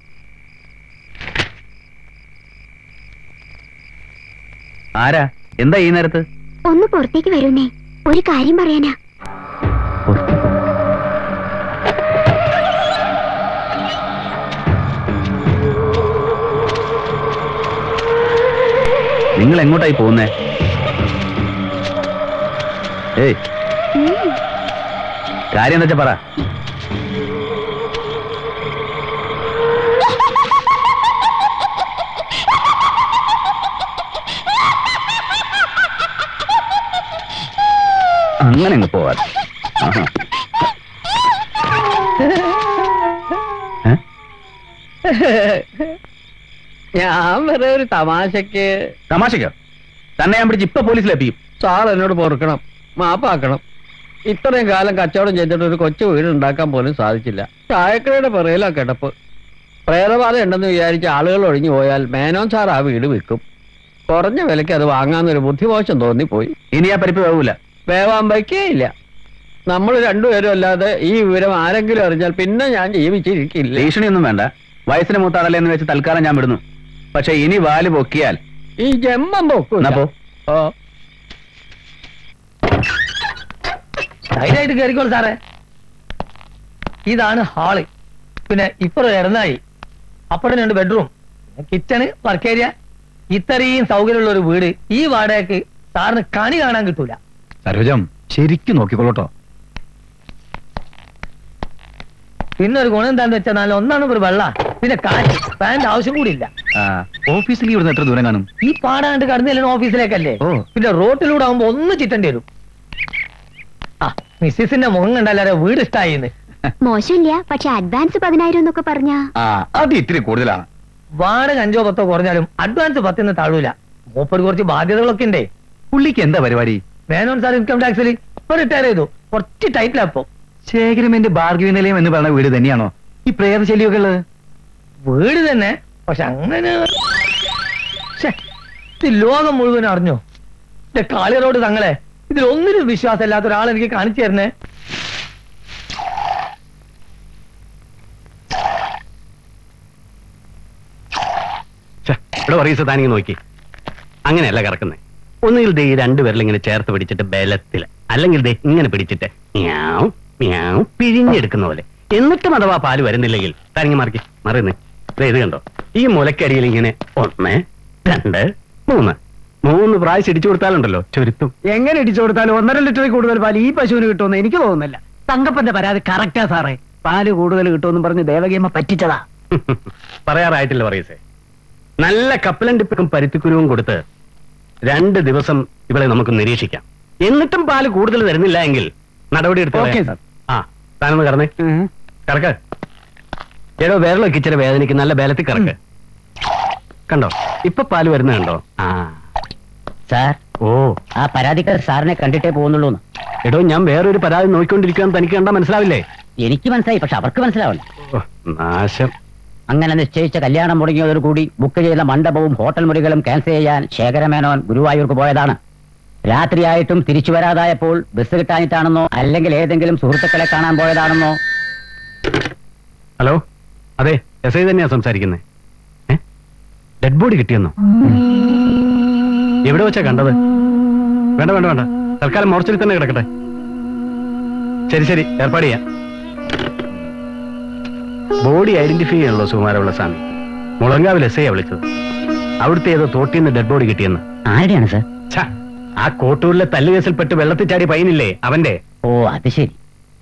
ആരാ? എന്താ ഈ നേരത്ത്? ഒന്ന് പുറത്തേക്ക് വരുന്നേ, ഒരു കാര്യം പറയാനാ. നിങ്ങൾ എങ്ങോട്ടായി പോകുന്നേ? ഏയ്, കാര്യം എന്താ വെച്ചാ പറ. അങ്ങനെ അങ്ങ് പോവാതെ. ഞാൻ വെറുതെ ഒരു തമാശക്ക്. തമാശക്കോ? തന്നെ ഞാൻ പിടിച്ച് ഇപ്പൊ പോലീസിലെത്തിക്കും. സാർ എന്നോട് പൊറുക്കണം, മാപ്പാക്കണം. ഇത്രയും കാലം കച്ചവടം ചെയ്തിട്ട് ഒരു കൊച്ചു വീട് ഉണ്ടാക്കാൻ പോലും സാധിച്ചില്ല. ചായക്കടയുടെ പിറയിലാ കിടപ്പ്. പ്രേതബാധ ഉണ്ടെന്ന് വിചാരിച്ച് ആളുകൾ ഒഴിഞ്ഞു പോയാൽ മേനോൻ സാർ ആ വീട് വിൽക്കും. കുറഞ്ഞ വിലയ്ക്ക് അത് വാങ്ങാന്നൊരു ബുദ്ധിമോശം തോന്നിപ്പോയി. ഇനി ആ പരിപ്പ് വേവൂല. വേവാൻ വയ്ക്കേയില്ല. നമ്മൾ രണ്ടുപേരും അല്ലാതെ ഈ വിവരം ആരെങ്കിലും അറിഞ്ഞാൽ പിന്നെ ഞാൻ ജീവിച്ചിരിക്കില്ല. ഭീഷണിയൊന്നും വേണ്ട. വയസ്സിന് മൂത്താളല്ലേ എന്ന് വെച്ച് തൽക്കാലം ഞാൻ വിടുന്നു. പക്ഷെ ഇനി വാല് പൊക്കിയാൽ ഈ ജന്മം പൊക്കും. ഓ, ധൈര്യമായിട്ട് കയറിക്കോളൂ സാറേ. ഇതാണ് ഹാള്. പിന്നെ ഇപ്പുറം ഇടനായി, അപ്പുറം 2 ബെഡ്റൂം, കിച്ചണ്, വർക്ക് ഏരിയ. ഇത്രയും സൗകര്യമുള്ള ഒരു വീട് ഈ വാടകയ്ക്ക് സാറിന് കണി കാണാൻ കിട്ടൂല. സരോജം ശരിക്കും നോക്കിക്കോളൂട്ടോ. പിന്നെ ഒരു ഗുണം എന്താന്ന് വെച്ചാൽ നല്ല ഒന്നാണ് ഒരു വെള്ള, പിന്നെ കാറ്റ്, ഫാനിന്റെ ആവശ്യം കൂടി ഇല്ല. ഓഫീസിൽ ഇവിടുന്ന് എത്ര ദൂരം കാണും? ഈ പാടാണ്ട് കടന്നില്ല ഓഫീസിലേക്കല്ലേ. പിന്നെ റോട്ടിലൂടെ ആവുമ്പോ ഒന്ന് ചിറ്റേണ്ടി വരും. ആ, മിസ്സിന്റെ മുഖം കണ്ടല്ലാരെ വീട് ഇഷ്ടായിന്ന്. മോശമില്ല, പക്ഷെ അഡ്വാൻസ് 10,000 എന്നൊക്കെ പറഞ്ഞാ അത് ഇത്തിരി കൂടുതലാണ്. വാടക 5 or 10 കുറഞ്ഞാലും അഡ്വാൻസ് 10 താഴൂല. മൂപ്പര് കുറച്ച് ബാധ്യതകളൊക്കെ ഉണ്ടേ. പുള്ളിക്ക് എന്താ പരിപാടി? മേനോൻ സാർ ഇൻകം ടാക്സിൽ ഇപ്പൊ റിട്ടയർ ചെയ്തു. കുറച്ച് ടൈറ്റിലപ്പോ. ശേഖരമേന്റെ ഭാർഗവി നിലയം എന്ന് പറഞ്ഞ വീട് തന്നെയാണോ ഈ പ്രേതശല്യമൊക്കെ ഉള്ളത്? വീട് തന്നെ, പക്ഷെ അങ്ങനെ ലോകം മുഴുവൻ അറിഞ്ഞോ? കാളിയറോട് തങ്ങളെ ഇതിലൊന്നിനും വിശ്വാസം ഇല്ലാത്ത ഒരാൾ എനിക്ക് കാണിച്ചു തരണേ. ഇവിടെ പറയും താനിങ്ങ് നോക്കി. അങ്ങനെയല്ല കറക്കുന്നേ. ഒന്നുകിൽ ദേ 2 വിരൽ ഇങ്ങനെ ചേർത്ത് പിടിച്ചിട്ട് ബലത്തില്, അല്ലെങ്കിൽ ദേ ഇങ്ങനെ പിടിച്ചിട്ട് മ്യാവ് മ്യാവ് പിഴിഞ്ഞെടുക്കുന്ന പോലെ. എന്നിട്ടും അഥവാ പാല് വരുന്നില്ലെങ്കിൽ താനിങ്ങ് മറിയുന്നേ. ഇത് കണ്ടോ, ഈ മുലക്കടിയിൽ ഇങ്ങനെ 1, 2, 3 പ്രാവശ്യം ഇടിച്ചു കൊടുത്താലുണ്ടല്ലോ ചുരുത്തും. എങ്ങനെ ഇടിച്ചു കൊടുത്താലും 1.5 ലിറ്ററിൽ കൂടുതൽ പാല് ഈ പശുവിന് കിട്ടുമെന്ന് എനിക്ക് തോന്നുന്നില്ല. തങ്കപ്പന്റെ പരാതി കറക്റ്റാ സാറേ. പാല് കൂടുതൽ കിട്ടുമെന്നും പറഞ്ഞ് ദേവകിയമ്മ പറ്റിച്ചതാ. പറയാറായിട്ടില്ല പറയസേ. നല്ല കപ്പലൻ ടിപ്പിക്കും പരുത്തിക്കുരുവും കൊടുത്ത് 2 ദിവസം ഇവളെ നമുക്ക് നിരീക്ഷിക്കാം. എന്നിട്ടും പാല് കൂടുതൽ തരുന്നില്ല എങ്കിൽ നടപടി എടുത്തു. ആ, താനൊന്ന് കറന്നേ. കറക്ക്. ഏടോ വേറെയൊക്കെ ഇച്ചിരി വേദനയ്ക്ക് നല്ല ബലത്തിൽ കറക്ക്. കണ്ടോ, ഇപ്പൊ പാല് വരുന്ന കണ്ടോ? ആ സാർ, ഓ, ആ പരാതിക്കാർ സാറിനെ കണ്ടിട്ടേ പോകുന്നുള്ളൂ. എടോ, ഞാൻ വേറൊരു പരാതി നോക്കിക്കൊണ്ടിരിക്കുകയെന്ന് തനിക്ക് കണ്ടാ മനസ്സിലാവില്ലേ? എനിക്ക് മനസ്സിലായി, പക്ഷെ അവർക്ക് മനസ്സിലാവണം. നാശം. അങ്ങനെ നിശ്ചയിച്ച കല്യാണം മുടങ്ങിയതോടുകൂടി ബുക്ക് ചെയ്ത മണ്ഡപവും ഹോട്ടൽ മുറികളും ക്യാൻസൽ ചെയ്യാൻ ശേഖര മേനോൻ ഗുരുവായൂർക്ക് പോയതാണ്. രാത്രിയായിട്ടും തിരിച്ചു വരാതായപ്പോൾ ബസ് കിട്ടാനിട്ടാണെന്നോ അല്ലെങ്കിൽ ഏതെങ്കിലും സുഹൃത്തുക്കളെ കാണാൻ പോയതാണെന്നോ. ഹലോ, അതെ, എസ് ഐ തന്നെയാ സംസാരിക്കുന്നത്. ഡെഡ് ബോഡി കിട്ടിയെന്നോ? എവിടെ വെച്ചാ കണ്ടത്? വേണ്ട വേണ്ട വേണ്ട, തൽക്കാലം മോർച്ചറിൽ തന്നെ കിടക്കട്ടെ. ശരി ശരി, ഏർപ്പാട് ചെയ്യാം. ബോഡി ഐഡന്റിഫൈ ചെയ്യാനുള്ള സുകുമാരമുള്ള സ്വാമി മുളങ്കാവിൽ എസ് ഐ വിളിച്ചത്. അവിടുത്തെ ഏതോ തോട്ടിന്ന് ഡെഡ് ബോഡി കിട്ടിയെന്ന്. ആരുടെയാണ് സർ? ആ കോട്ടൂരിലെ തല്ലുകേസിൽപ്പെട്ട് വെള്ളത്തിൽ ചാടി പയ്യനില്ലേ, അവന്റെ. ഓ, അത് ശരി.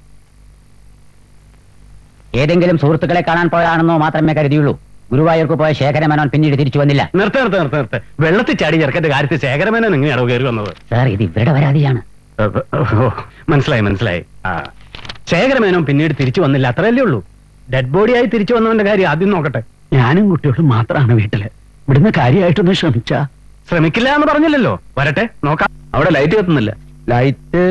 ഏതെങ്കിലും സുഹൃത്തുക്കളെ കാണാൻ പോയതാണെന്നോ മാത്രമേ കരുതിയുള്ളൂ. ഗുരുവായൂർക്ക് പോയ ശേഖര മേനോൻ പിന്നീട് തിരിച്ചു വന്നില്ല. നിർത്ത്. വെള്ളത്തിൽ ചാടി ചെറുക്കന്റെ കാര്യത്തിൽ ശേഖര മേനോൻ എങ്ങനെയാണോ കയറി വന്നത്? സാർ, ഇത് ഇവരുടെ പരാതിയാണ്. മനസ്സിലായി. ശേഖര മേനോൻ പിന്നീട് തിരിച്ചു വന്നില്ല, അത്രയല്ലേ ഉള്ളൂ. ഡെഡ് ബോഡിയായി തിരിച്ചു വന്നവന്റെ കാര്യം ആദ്യം നോക്കട്ടെ. ഞാനും കുട്ടികളും മാത്രമാണ് വീട്ടില്. ഇവിടുന്ന് കാര്യമായിട്ടൊന്ന് ശ്രമിക്കില്ല എന്ന് പറഞ്ഞില്ലല്ലോ. വരട്ടെ, നോക്കാം. അവിടെ ലൈറ്റ് കത്തുന്നില്ല. ലൈറ്റ്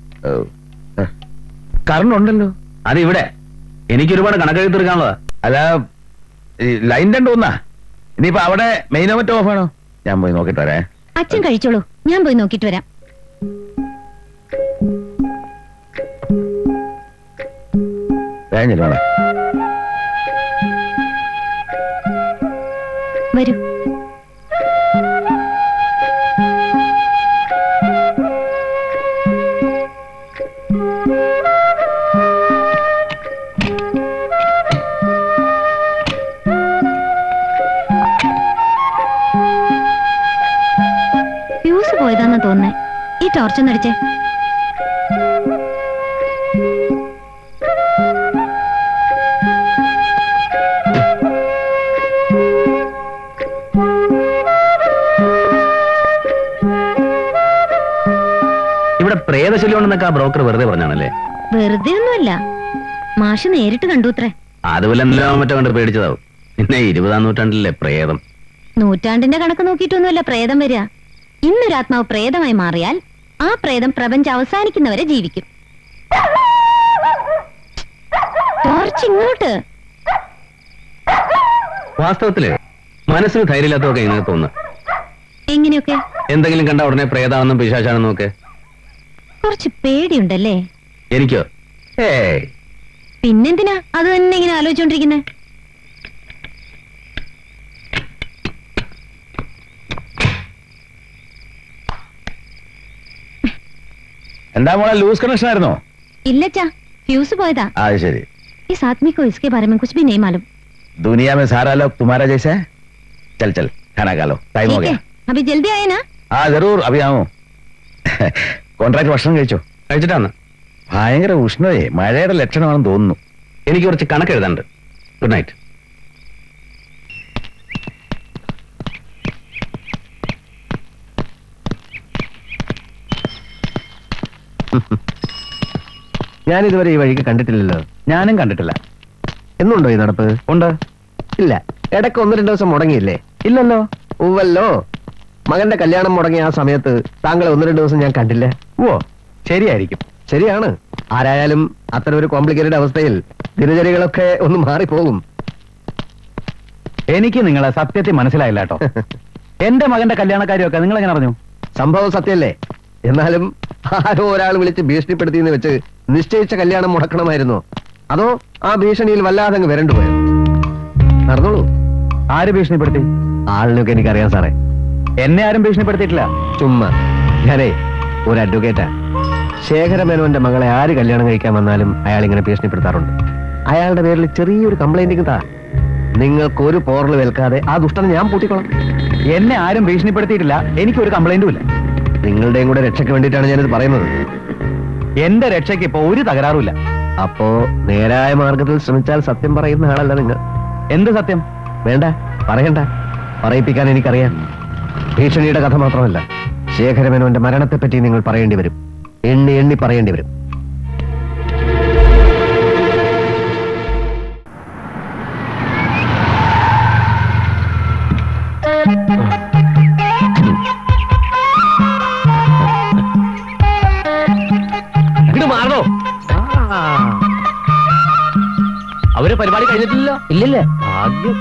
കറണ്ട് ഉണ്ടല്ലോ. അതിവിടെ എനിക്കൊരുപാട് കണക്കെഴുതി തീർക്കാനുള്ളതാ. അല്ല, ലൈൻ രണ്ടോന്നാ. ഇനിയിപ്പോ അവിടെ മെയിനോ മറ്റോ ഓഫ് ആണോ? ഞാൻ പോയി നോക്കിട്ട് വരാം. അച്ഛൻ കഴിച്ചോളൂ, ഞാൻ പോയി നോക്കിട്ട് വരാം. കഴിഞ്ഞില്ല വരൂ. ഫ്യൂസ് പോയതാന്ന് തോന്നേ. ഈ ടോർച്ചൊന്നടിച്ചേ. ഇവിടെ പ്രേതശല്യം ഉണ്ടെന്നൊക്കെ ആ ബ്രോക്കർ വെറുതെ പറഞ്ഞാണല്ലേ? വെറുതെ ഒന്നുമല്ല, മാഷ് നേരിട്ട് കണ്ടുത്രേ. അതുപോലെ എന്തെല്ലാം മറ്റോ കണ്ട് പേടിച്ചതാവും. പിന്നെ 20-ാം നൂറ്റാണ്ടിലെ പ്രേതം. നൂറ്റാണ്ടിന്റെ കണക്ക് നോക്കിയിട്ടൊന്നുമല്ല പ്രേതം വരിക. ഇന്നൊരാത്മാവ് പ്രേതമായി മാറിയാൽ ആ പ്രേതം പ്രപഞ്ചം അവസാനിക്കുന്നവരെ ജീവിക്കും. ടോർച്ച് ഇങ്ങോട്ട്. വാസ്തവത്തില് മനസ്സിന് ധൈര്യമില്ലാത്തതൊക്കെ ഇങ്ങനെ തോന്നുന്നു. എങ്ങനെയൊക്കെ? എന്തെങ്കിലും കണ്ട ഉടനെ പ്രേതാണെന്നും പിശാചാണെന്നും ഒക്കെ. കുറച്ച് പേടിയുണ്ടല്ലേ? എനിക്കോ? പിന്നെന്തിനാ അത് തന്നെ ഇങ്ങനെ ആലോചിച്ചോണ്ടിരിക്കുന്നേ? എന്താ മോളെ, ലൂസ് കണക്ഷൻ ആയിരുന്നോ? ഇല്ലച്ചാ, ഫ്യൂസ് പോയതാ. അത് ശരി. इस आदमी को इसके बारे में कुछ भी नहीं मालूम. दुनिया में सारा लोग तुम्हारा जैसा है. चल चल खाना खा लो, टाइम हो गया. अभी जल्दी आए ना? हाँ जरूर, अभी आऊं. കോൺട്രാക്ട് ഭക്ഷണം കഴിച്ചോ? കഴിച്ചിട്ടാണ്. ഭയങ്കര ഉഷ്ണതയെ മഴയുടെ ലക്ഷണമാണെന്ന് തോന്നുന്നു. എനിക്ക് കുറച്ച് കണക്ക് എഴുതാനുണ്ട്. Good night. ഞാനിതുവരെ ഈ വഴിക്ക് കണ്ടിട്ടില്ലല്ലോ. ഞാനും കണ്ടിട്ടില്ല. എന്നുണ്ടോ ഈ നടപ്പ്? ഉണ്ട്. ഇല്ല, ഇടയ്ക്ക് 1-2 ദിവസം മുടങ്ങിയില്ലേ? ഇല്ലല്ലോ. ഉവ്വല്ലോ. മകന്റെ കല്യാണം മുടങ്ങിയ ആ സമയത്ത് താങ്കളെ 1-2 ദിവസം ഞാൻ കണ്ടില്ല. ഓ, ശരിയായിരിക്കും. ശരിയാണ്. ആരായാലും അത്തരം ഒരു കോംപ്ലിക്കേറ്റഡ് അവസ്ഥയിൽ ദിനചര്യകളൊക്കെ ഒന്ന് മാറിപ്പോകും. എനിക്ക് നിങ്ങളെ സത്യത്തിൽ മനസ്സിലായില്ല കേട്ടോ. എന്റെ മകന്റെ കല്യാണക്കാരിയൊക്കെ നിങ്ങൾ എങ്ങനെ അറിഞ്ഞു? സംഭവം സത്യല്ലേ? എന്നാലും ആരോ ഒരാൾ വിളിച്ച് ഭീഷണിപ്പെടുത്തിയെന്ന് വെച്ച് നിശ്ചയിച്ച കല്യാണം മുടക്കണമായിരുന്നോ? അതോ ആ ഭീഷണിയിൽ വല്ലാതെ അങ്ങ് വരണ്ടുപോയോ? നടന്നോളൂ. ആര് ഭീഷണിപ്പെടുത്തി? ആളിനൊക്കെ എനിക്കറിയാം സാറേ. എന്നെ ആരും ഭീഷണിപ്പെടുത്തിയിട്ടില്ല. ചുമ്മാ. ഞാനേ ഒരു അഡ്വക്കേറ്റാ. ശേഖര മേനോന്റെ മകളെ ആര് കല്യാണം കഴിക്കാൻ വന്നാലും അയാൾ ഇങ്ങനെ ഭീഷണിപ്പെടുത്താറുണ്ട്. അയാളുടെ പേരിൽ ചെറിയൊരു കംപ്ലൈന്റ് താ. നിങ്ങൾക്ക് ഒരു പോറൽ വേൽക്കാതെ ആ ദുഷ്ടനെ ഞാൻ പൂട്ടിക്കോളാം. എന്നെ ആരും ഭീഷണിപ്പെടുത്തിയിട്ടില്ല. എനിക്കൊരു കംപ്ലൈന്റും ഇല്ല. നിങ്ങളുടെയും കൂടെ രക്ഷയ്ക്ക് വേണ്ടിയിട്ടാണ് ഞാനിത് പറയുന്നത്. എന്റെ രക്ഷയ്ക്ക് ഇപ്പൊ ഒരു തകരാറുമില്ല. അപ്പോ നേരായ മാർഗത്തിൽ ശ്രമിച്ചാൽ സത്യം പറയുന്ന ആളല്ല നിങ്ങൾ. എന്ത് സത്യം? വേണ്ട, പറയണ്ട. പറയിപ്പിക്കാൻ എനിക്കറിയാം. ഭീഷണിയുടെ കഥ മാത്രമല്ല, ശേഖരമേനോന്റെ മരണത്തെപ്പറ്റി നിങ്ങൾ പറയേണ്ടി വരും. എണ്ണി എണ്ണി പറയേണ്ടി വരും. മാറണോ? അവര് പരിപാടി കഴിഞ്ഞിട്ടില്ലല്ലോ? ഇല്ലല്ലേ? ആദ്യം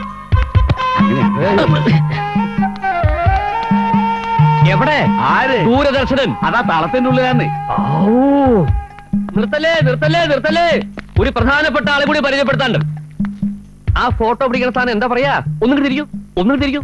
എവിടെ? ആര്? ദൂരദർശനൻ. അതാ തളത്തിന്റെ ഉള്ളിലാണ്. നിർത്തല്ലേ നിർത്തല്ലേ നിർത്തല്ലേ, ഒരു പ്രധാനപ്പെട്ട ആളെ കൂടി പരിചയപ്പെടുത്താണ്ട്. ആ ഫോട്ടോ പിടിക്കുന്ന സ്ഥാനം എന്താ പറയാ? ഒന്നും തിരിക്കും.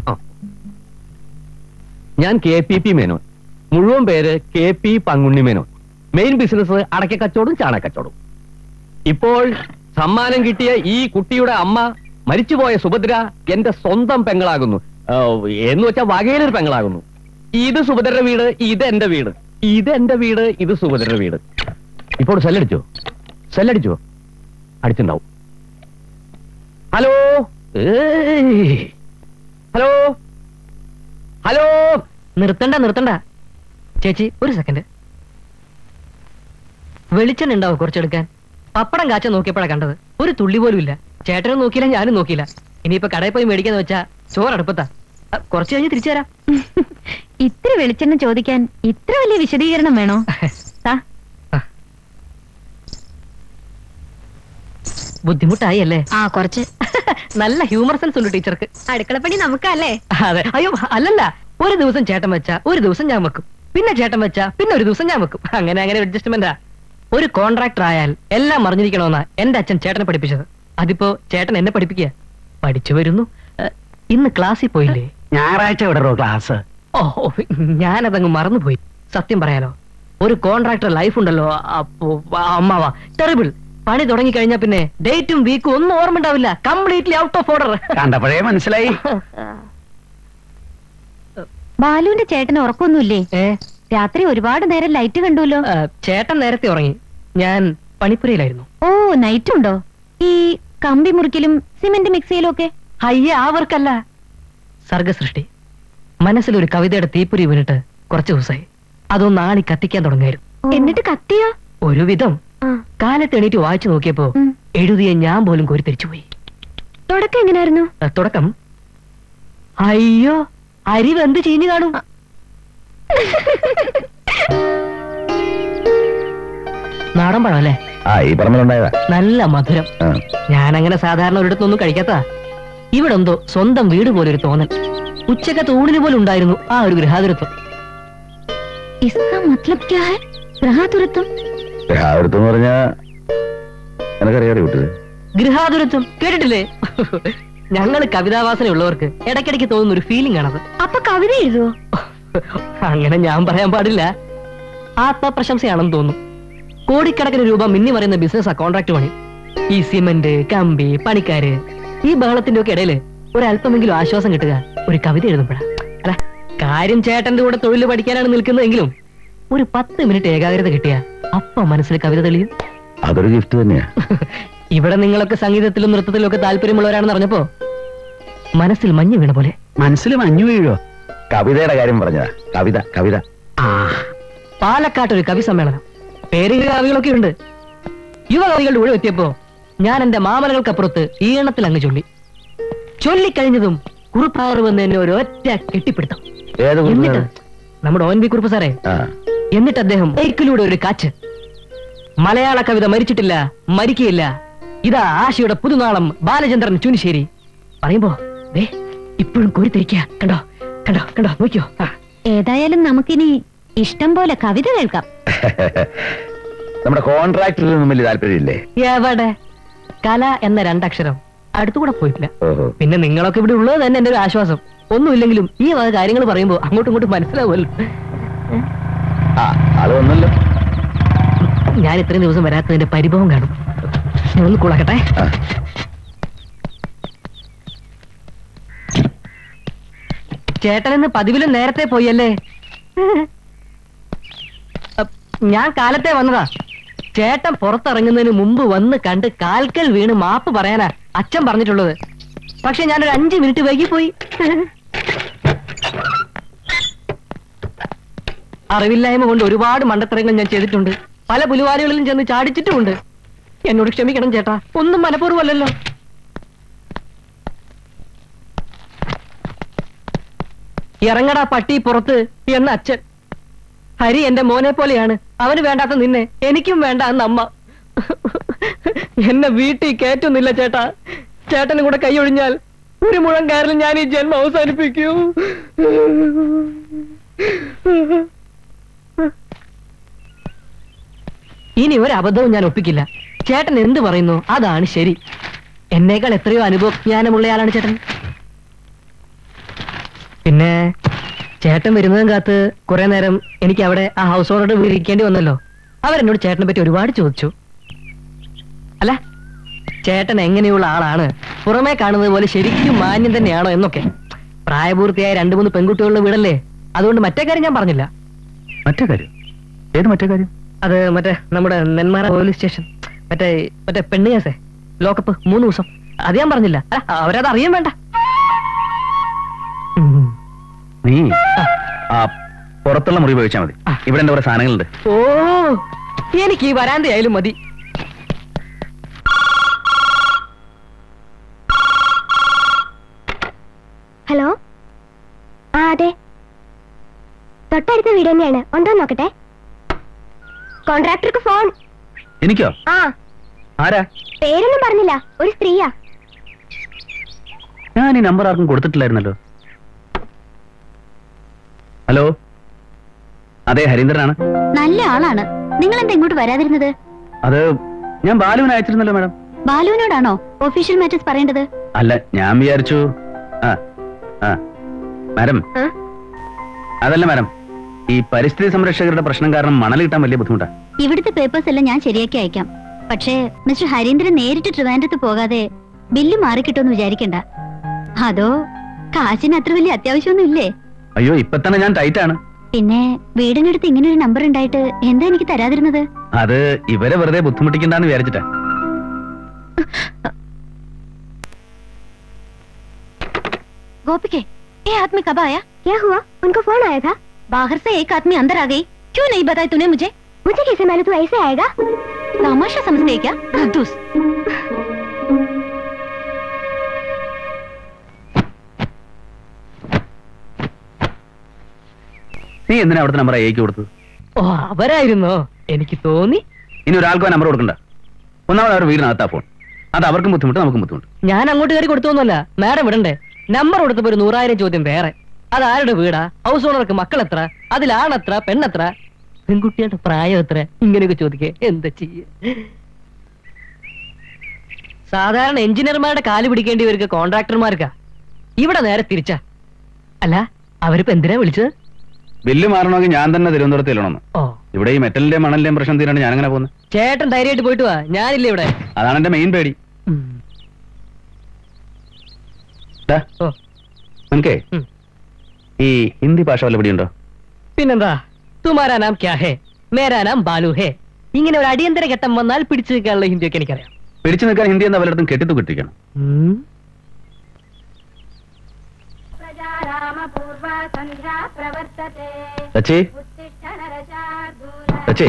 ഞാൻ KPP മേനോൻ, മുഴുവൻ പേര് KP Pankunni Menon. Main business അടയ്ക്ക കച്ചവടം, ചാണകച്ചവടം. ഇപ്പോൾ സമ്മാനം കിട്ടിയ ഈ കുട്ടിയുടെ അമ്മ മരിച്ചുപോയ സുഭദ്ര എന്റെ സ്വന്തം പെങ്ങളാകുന്നു. എന്ന് വെച്ചാൽ വകയിലൊരു പെങ്ങളാകുന്നു. ഇത് സുഭദ്രയുടെ വീട്, ഇത് എന്റെ വീട്. ഇത് സുഭദ്രയുടെ വീട്. ഇപ്പോൾ സെല്ലടിച്ചോ? അടിച്ചിണ്ടാവും. Hello hello. നിർത്തണ്ട ചേച്ചി, ഒരു സെക്കൻഡ്. വെളിച്ചെണ്ണ ഉണ്ടാവും കുറച്ചെടുക്കാൻ. പപ്പടം കാച്ച നോക്കിയപ്പോഴാ കണ്ടത്. ഒരു തുള്ളി പോലും ഇല്ല. ചേട്ടനും നോക്കിയില്ല, ഞാനും നോക്കിയില്ല. ഇനിയിപ്പോ കടയിൽ പോയി മേടിക്കാന്ന് വെച്ചാ ചോറടുപ്പത്താ. കുറച്ച് കഴിഞ്ഞ് തിരിച്ചു തരാം. ഇത്ര വെളിച്ചെണ്ണ ചോദിക്കാൻ ഇത്ര വലിയ വിശദീകരണം വേണോ? ബുദ്ധിമുട്ടായി അല്ലേ? കുറച്ച്. നല്ല ഹ്യൂമർ സെൻസ് ഉണ്ട് ടീച്ചർക്ക്. അടുക്കളപ്പണി നമുക്കല്ലേ? അതെ. അയ്യോ അല്ലല്ല, ഒരു ദിവസം ചേട്ടൻ വെച്ചാ ഒരു ദിവസം ഞാൻ വെക്കും, പിന്നെ ചേട്ടൻ വെച്ചാ പിന്നെ ഒരു ദിവസം ഞാൻ വെക്കും. അങ്ങനെ അഡ്ജസ്റ്റ്മെന്റാ. ഒരു കോൺട്രാക്ടർ ആയാൽ എല്ലാം അറിഞ്ഞിരിക്കണമെന്നാ എന്റെ അച്ഛൻ ചേട്ടനെ പഠിപ്പിച്ചത്. അതിപ്പോ ചേട്ടൻ എന്നെ പഠിപ്പിക്കുക. പഠിച്ചു വരുന്നു. ഇന്ന് ക്ലാസ്സിൽ പോയില്ലേ? ഞായറാഴ്ച വിടറോ ക്ലാസ്? ഞാനതങ്ങ് മറന്നുപോയി. സത്യം പറയാലോ, ഒരു കോൺട്രാക്ടർ ലൈഫ് ഉണ്ടല്ലോ അമ്മാവാ, ടെറിബിൾ. പണി തുടങ്ങി കഴിഞ്ഞാ പിന്നെ ഡേറ്റും വീക്കും ഒന്നും ഓർമ്മ ഉണ്ടാവില്ല. Completely out of order. കണ്ടപ്പോഴേ മനസ്സിലായി. ബാലുവിന്റെ ചേട്ടന് ഉറക്കൊന്നുമില്ലേ? രാത്രി ഒരുപാട് നേരം ലൈറ്റ് കണ്ടുല്ലോ. ചേട്ടൻ നേരത്തെ ഉറങ്ങി, ഞാൻ പണിപ്പുരയിലായിരുന്നു. നൈറ്റ് ഉണ്ടോ? ഈ കമ്പി മുറിക്കലും സിമെന്റ് മിക്സ് ചെയ്യലും ഒക്കെ? അയ്യേ, ആ വർക്കല്ല. സർഗസൃഷ്ടി. മനസ്സിലൊരു കവിതയുടെ തീപ്പൊരി വീണിട്ട് കുറച്ചു ദിവസമായി. അതൊന്ന് ആണി കത്തിക്കാൻ തുടങ്ങായിരുന്നു. എന്നിട്ട് കത്തിയോ? ഒരുവിധം. കാലത്ത് എണീറ്റ് വായിച്ചു നോക്കിയപ്പോ എഴുതിയ ഞാൻ പോലും കോരിത്തിരിച്ചു പോയി. തുടക്കം എങ്ങനെയായിരുന്നു? തുടക്കം അയ്യോ, അരി വെന്ത് ചീഞ്ഞു കാണും. നാടൻ പഴം അല്ലേ? നല്ല മധുരം. ഞാനങ്ങനെ സാധാരണ ഒരിടത്തൊന്നും കഴിക്കാത്ത. ഇവിടെ എന്തോ സ്വന്തം വീട് പോലെ ഒരു തോന്നൽ. ഉച്ചക്കത്തെ ഊണിന് പോലും ഉണ്ടായിരുന്നു ആ ഒരു ഗൃഹാതുരത്വം. ഗൃഹാതുരത്വം കേട്ടിട്ടില്ലേ? ഞങ്ങള് കവിതാവാസനയുള്ളവർക്ക് ഇടയ്ക്കിടയ്ക്ക് തോന്നുന്ന ഒരു ഫീലിംഗ് ആണത്. അപ്പൊ കവിത എഴുതുവോ? അങ്ങനെ ഞാൻ പറയാൻ പാടില്ല. ആത്മപ്രശംസയാണെന്ന് തോന്നുന്നു. കോടിക്കണക്കിന് രൂപ മിന്നി മറിയുന്ന ബിസിനസ് കോൺട്രാക്ട് പണി. ഈ സിമന്റ്, കമ്പി, പണിക്കാര്, ഈ ബഹളത്തിന്റെ ഒക്കെ ഇടയില് ഒരല്പമെങ്കിലും ആശ്വാസം കിട്ടുക ഒരു കവിത എഴുതുമ്പോഴാ. അല്ല, കാര്യം ചേട്ടന്റെ കൂടെ തൊഴിൽ പഠിക്കാനാണ് നിൽക്കുന്നതെങ്കിലും ഒരു 10 മിനിറ്റ് ഏകാഗ്രത കിട്ടിയ അപ്പ മനസ്സിൽ കവിത തെളിയും. അതൊരു ഗിഫ്റ്റ് തന്നെയാ. ഇവിടെ നിങ്ങളൊക്കെ സംഗീതത്തിലും നൃത്തത്തിലും ഒക്കെ താല്പര്യമുള്ളവരാണെന്ന് അറിഞ്ഞപ്പോ മനസ്സിൽ മഞ്ഞ് വീണ പോലെ. മനസ്സിൽ മഞ്ഞു വീഴോ? കവിതയുടെ കാര്യം പറഞ്ഞതാ. കവിത. പാലക്കാട്ട് ഒരു കവി സമ്മേളനം. പേരിലെ കവികളൊക്കെ ഉണ്ട്. യുവകവികളുടെ കൂടെ എത്തിയപ്പോ ഞാൻ എന്റെ മാമലകൾക്കപ്പുറത്ത് ഈണത്തിൽ അങ്ങ് ചൊല്ലിക്കഴിഞ്ഞതും കുറുപ്പാറ് വന്ന് എന്നെ ഒരൊറ്റ കെട്ടിപ്പിടുത്തം. എന്നിട്ട് നമ്മുടെ ONV കുറുപ്പ് സാറേ, എന്നിട്ട് അദ്ദേഹം ബൈക്കിലൂടെ ഒരു കാറ്റ്. മലയാള കവിത മരിച്ചിട്ടില്ല, മരിക്കുകയില്ല. ഇതാ ആശയുടെ പുതുനാളം ബാലചന്ദ്രൻ ചുനിശ്ശേരി പറയുമ്പോ ഇപ്പോഴും കോരിത്തിരിക്കുക. കണ്ടോ നോക്കിയോ? ഏതായാലും നമുക്കിനി ഇഷ്ടം പോലെ കവിത കേൾക്കാം. നമ്മുടെ കോൺട്രാക്ടറിന് വലിയ താല്പര്യമില്ലേ? എവിടെ? കല എന്ന 2 അക്ഷരം അടുത്തുകൂടെ പോയിട്ടില്ല. പിന്നെ നിങ്ങളൊക്കെ ഇവിടെ ഉള്ളത് തന്നെ എന്റെ ഒരു ആശ്വാസം. ഒന്നുമില്ലെങ്കിലും ഈ വക കാര്യങ്ങൾ പറയുമ്പോ അങ്ങോട്ടും ഇങ്ങോട്ടും മനസ്സിലാവുമല്ലോ. ഞാൻ ഇത്രയും ദിവസം വരാത്തതിന്റെ പരിഭവം കാണും. ഞാൻ ഒന്ന് കൂളാക്കട്ടെ. ചേട്ടനെന്ന് പതിവിലും നേരത്തെ പോയല്ലേ? ഞാൻ കാലത്തെ വന്നതാ. ചേട്ടൻ പുറത്തിറങ്ങുന്നതിന് മുമ്പ് വന്ന് കണ്ട് കാൽക്കൽ വീണ് മാപ്പ് പറയാനാ അച്ഛൻ പറഞ്ഞിട്ടുള്ളത്. പക്ഷെ ഞാനൊരു 5 മിനിറ്റ് വൈകിപ്പോയി. അറിവില്ലായ്മ കൊണ്ട് ഒരുപാട് മണ്ടത്തരങ്ങൾ ഞാൻ ചെയ്തിട്ടുണ്ട്. പല പുലിവാലുകളിലും ചെന്ന് ചാടിച്ചിട്ടുമുണ്ട്. എന്നോട് ക്ഷമിക്കണം ചേട്ടാ, ഒന്നും മനഃപൂർവ്വമല്ലല്ലോ. ഇറങ്ങടാ പട്ടി പുറത്ത് എന്ന അച്ഛൻ. ഹരി എന്റെ മോനെ പോലെയാണ്. അവന് വേണ്ടാത്ത നിന്നെ എനിക്കും വേണ്ട എന്ന് അമ്മ. എന്നെ വീട്ടിൽ കയറ്റുന്നില്ല ചേട്ടാ. ചേട്ടനും കൂടെ കൈ ഒഴിഞ്ഞാൽ ഒരു മുഴം കയറിൽ ഞാൻ ഈ ജന്മം അവസാനിപ്പിക്കൂ. ഇനി ഒരു അബദ്ധവും ഞാൻ ഒപ്പിക്കില്ല. ചേട്ടൻ എന്ത് പറയുന്നു അതാണ് ശരി. എന്നേക്കാൾ എത്രയോ അനുഭവജ്ഞാനമുള്ളയാളാണ് ചേട്ടൻ. പിന്നെ ചേട്ടൻ വരുന്നതും കാത്ത് കുറെ നേരം എനിക്ക് അവിടെ ആ ഹൗസ് ഓണറുടെ വീട് ഇരിക്കേണ്ടി വന്നല്ലോ. അവരെന്നോട് ചേട്ടനെ പറ്റി ഒരുപാട് ചോദിച്ചു. അല്ല, ചേട്ടൻ എങ്ങനെയുള്ള ആളാണ്, പുറമേ കാണുന്നത് പോലെ ശരിക്കും മാന്യം തന്നെയാണോ എന്നൊക്കെ. പ്രായപൂർത്തിയായ 2-3 പെൺകുട്ടികളുടെ വീടല്ലേ, അതുകൊണ്ട് മറ്റേ കാര്യം ഞാൻ പറഞ്ഞില്ല. മറ്റേ കാര്യം? ഏത് മറ്റേ കാര്യം? അത് മറ്റേ നമ്മുടെ നെന്മാറ പോലീസ് സ്റ്റേഷൻ, മറ്റേ പെണ്ണ് കേസേ, ലോക്കപ്പ് 3 ദിവസം. അത് ഞാൻ പറഞ്ഞില്ല. അവരത് അറിയാൻ വേണ്ട. നീ ആ പുറത്തുള്ള മുറി ഉപയോഗിച്ചാൽ മതി. ഇവിടെ എന്റെ കുറെ സാധനങ്ങളുണ്ട്. ഓ, എനിക്ക് ഈ വരാന്തയായാലും മതി. ഹലോ, ആ അതെ, തൊട്ടടുത്ത വീട് തന്നെയാണ്. ഉണ്ടോ നോക്കട്ടെ. കോൺട്രാക്ടർക്ക് ഫോൺ. എനിക്കോ? ആ. ആരാ? പേരൊന്നും പറഞ്ഞില്ല, ഒരു സ്ത്രീയാ. ഞാൻ ഈ നമ്പർ ആർക്കും കൊടുത്തിട്ടില്ലായിരുന്നല്ലോ. ഹലോ, അതെ, ഹരീന്ദ്രനാണ്. നല്ല ആളാണ്. നിങ്ങൾ എന്താ ഇങ്ങോട്ട് വരാതിരുന്നത്? അത് ഞാൻ ബാലുവിനെ അയച്ചിരുന്നല്ലോ മാഡം. ബാലുവിനോടാണോ ഒഫീഷ്യൽ മാറ്റേഴ്സ് പറയേണ്ടത്? അല്ല, ഞാൻ വിചാരിച്ചു. മാഡം, അതല്ല മാഡം, ഈ പരിസ്ഥിതി സംരക്ഷകരുടെ പ്രശ്നം കാരണം മണൽ കിട്ടാൻ വലിയ ബുദ്ധിമുട്ടാ. ഇവിടുത്തെ പേപ്പേഴ്സ് എല്ലാം ഞാൻ ശരിയാക്കി അയക്കാം. പക്ഷേ മിസ്റ്റർ ഹരീന്ദ്രൻ നേരിട്ട് ട്രിവാൻഡ്രത്ത് പോകാതെ ബില്ല് മാറിക്കിട്ടോന്ന് വിചാരിക്കണ്ട. അതോ കാശിന് അത്ര വലിയ അത്യാവശ്യമൊന്നും ഇല്ലേ? അയ്യോ, ഇപ്പൊ തന്നെ ഞാൻ ടൈറ്റാണ്. പിന്നെ വീടിനടുത്ത് ഇങ്ങനെ ഒരു നമ്പർ ഉണ്ടായിട്ട് എന്താ എനിക്ക് തരാതിരുന്നത്? അത് ഇവരെ വെറുതെ ബുദ്ധിമുട്ടിക്കണ്ടെന്ന് വിചാരിച്ചിട്ടാ. गोपिके, ये आदमी कब आया? क्या हुआ? उनको फोन आया था. बाहर से एक आदमी अंदर आ गई. क्यों नहीं बताया तूने मुझे? मुझे कैसे मालूम तू ऐसे आएगा? तमाशा समझते है क्या? धूस. നീ എന്തിനാ അവിടുത്തെ നമ്പർ അയച്ചു കൊടുത്തത്? ഓ, അവരായിരുന്നോ? എനിക്ക് തോന്നി. ഇനി ഒരാൾക്കോ നമ്പർ കൊടുക്കണ്ട. ഒന്നാമത് അവർ വീടിനകത്താ ഫോൺ. അത് അവർക്കും ബുദ്ധിമുട്ട്, നമുക്കും ബുദ്ധിമുട്ട്. ഞാൻ അങ്ങോട്ട് കയറി കൊടുത്തൊന്നുമല്ല, മാഡം വിടണ്ടേ. നമ്പർ കൊടുത്തപ്പോ ഒരു 100,000 ചോദ്യം വേറെ. അത് ആരുടെ വീടാ, ഹൗസ് ഓണർക്ക് മക്കൾ എത്ര, അതിലാണെത്ര പെണ്ണെത്ര, പെൺകുട്ടിയുടെ പ്രായം എത്ര, ഇങ്ങനെയൊക്കെ ചോദിക്കേ. എന്താ ചെയ്യ? സാധാരണ എഞ്ചിനീയർമാരുടെ കാല് പിടിക്കേണ്ടിവർക്ക് കോൺട്രാക്ടർമാർക്കാ. ഇവിടെ നേരെ തിരിച്ചാ. അല്ല, അവരിപ്പോ എന്തിനാ വിളിച്ചത്? ബില്ല് മാറണമെങ്കിൽ ഞാൻ തന്നെ തിരുവനന്തപുരത്ത് ചെല്ലണമെന്ന്. ഇവിടെ ഈ മെറ്റലിന്റെയും മണലിന്റെയും പ്രശ്നം തീരാണ്ട് ഞാനങ്ങനെ പോകുന്നത്. ചേട്ടൻ ധൈര്യമായിട്ട് പോയിട്ട് വാ, ഞാനില്ല ഇവിടെ. അതാണ് എന്റെ മെയിൻ പേടി. നിനക്കേ ഈ ഹിന്ദി ഭാഷ വല്ല പിടിയുണ്ടോ? പിന്നെന്താ, തുമാരാ നാം ക്യാ ഹേ, മേരാ നാം ബാലു ഹേ. ഇങ്ങനെ ഒരു അടിയന്തര ഘട്ടം വന്നാൽ പിടിച്ചു നിൽക്കാനുള്ള ഹിന്ദിയൊക്കെ എനിക്കറിയാം. പിടിച്ചു നിൽക്കാൻ ഹിന്ദി എന്താ വല്ലയിടത്തും കെട്ടിത്തു കിട്ടിക്കണം. സച്ചി, സച്ചി,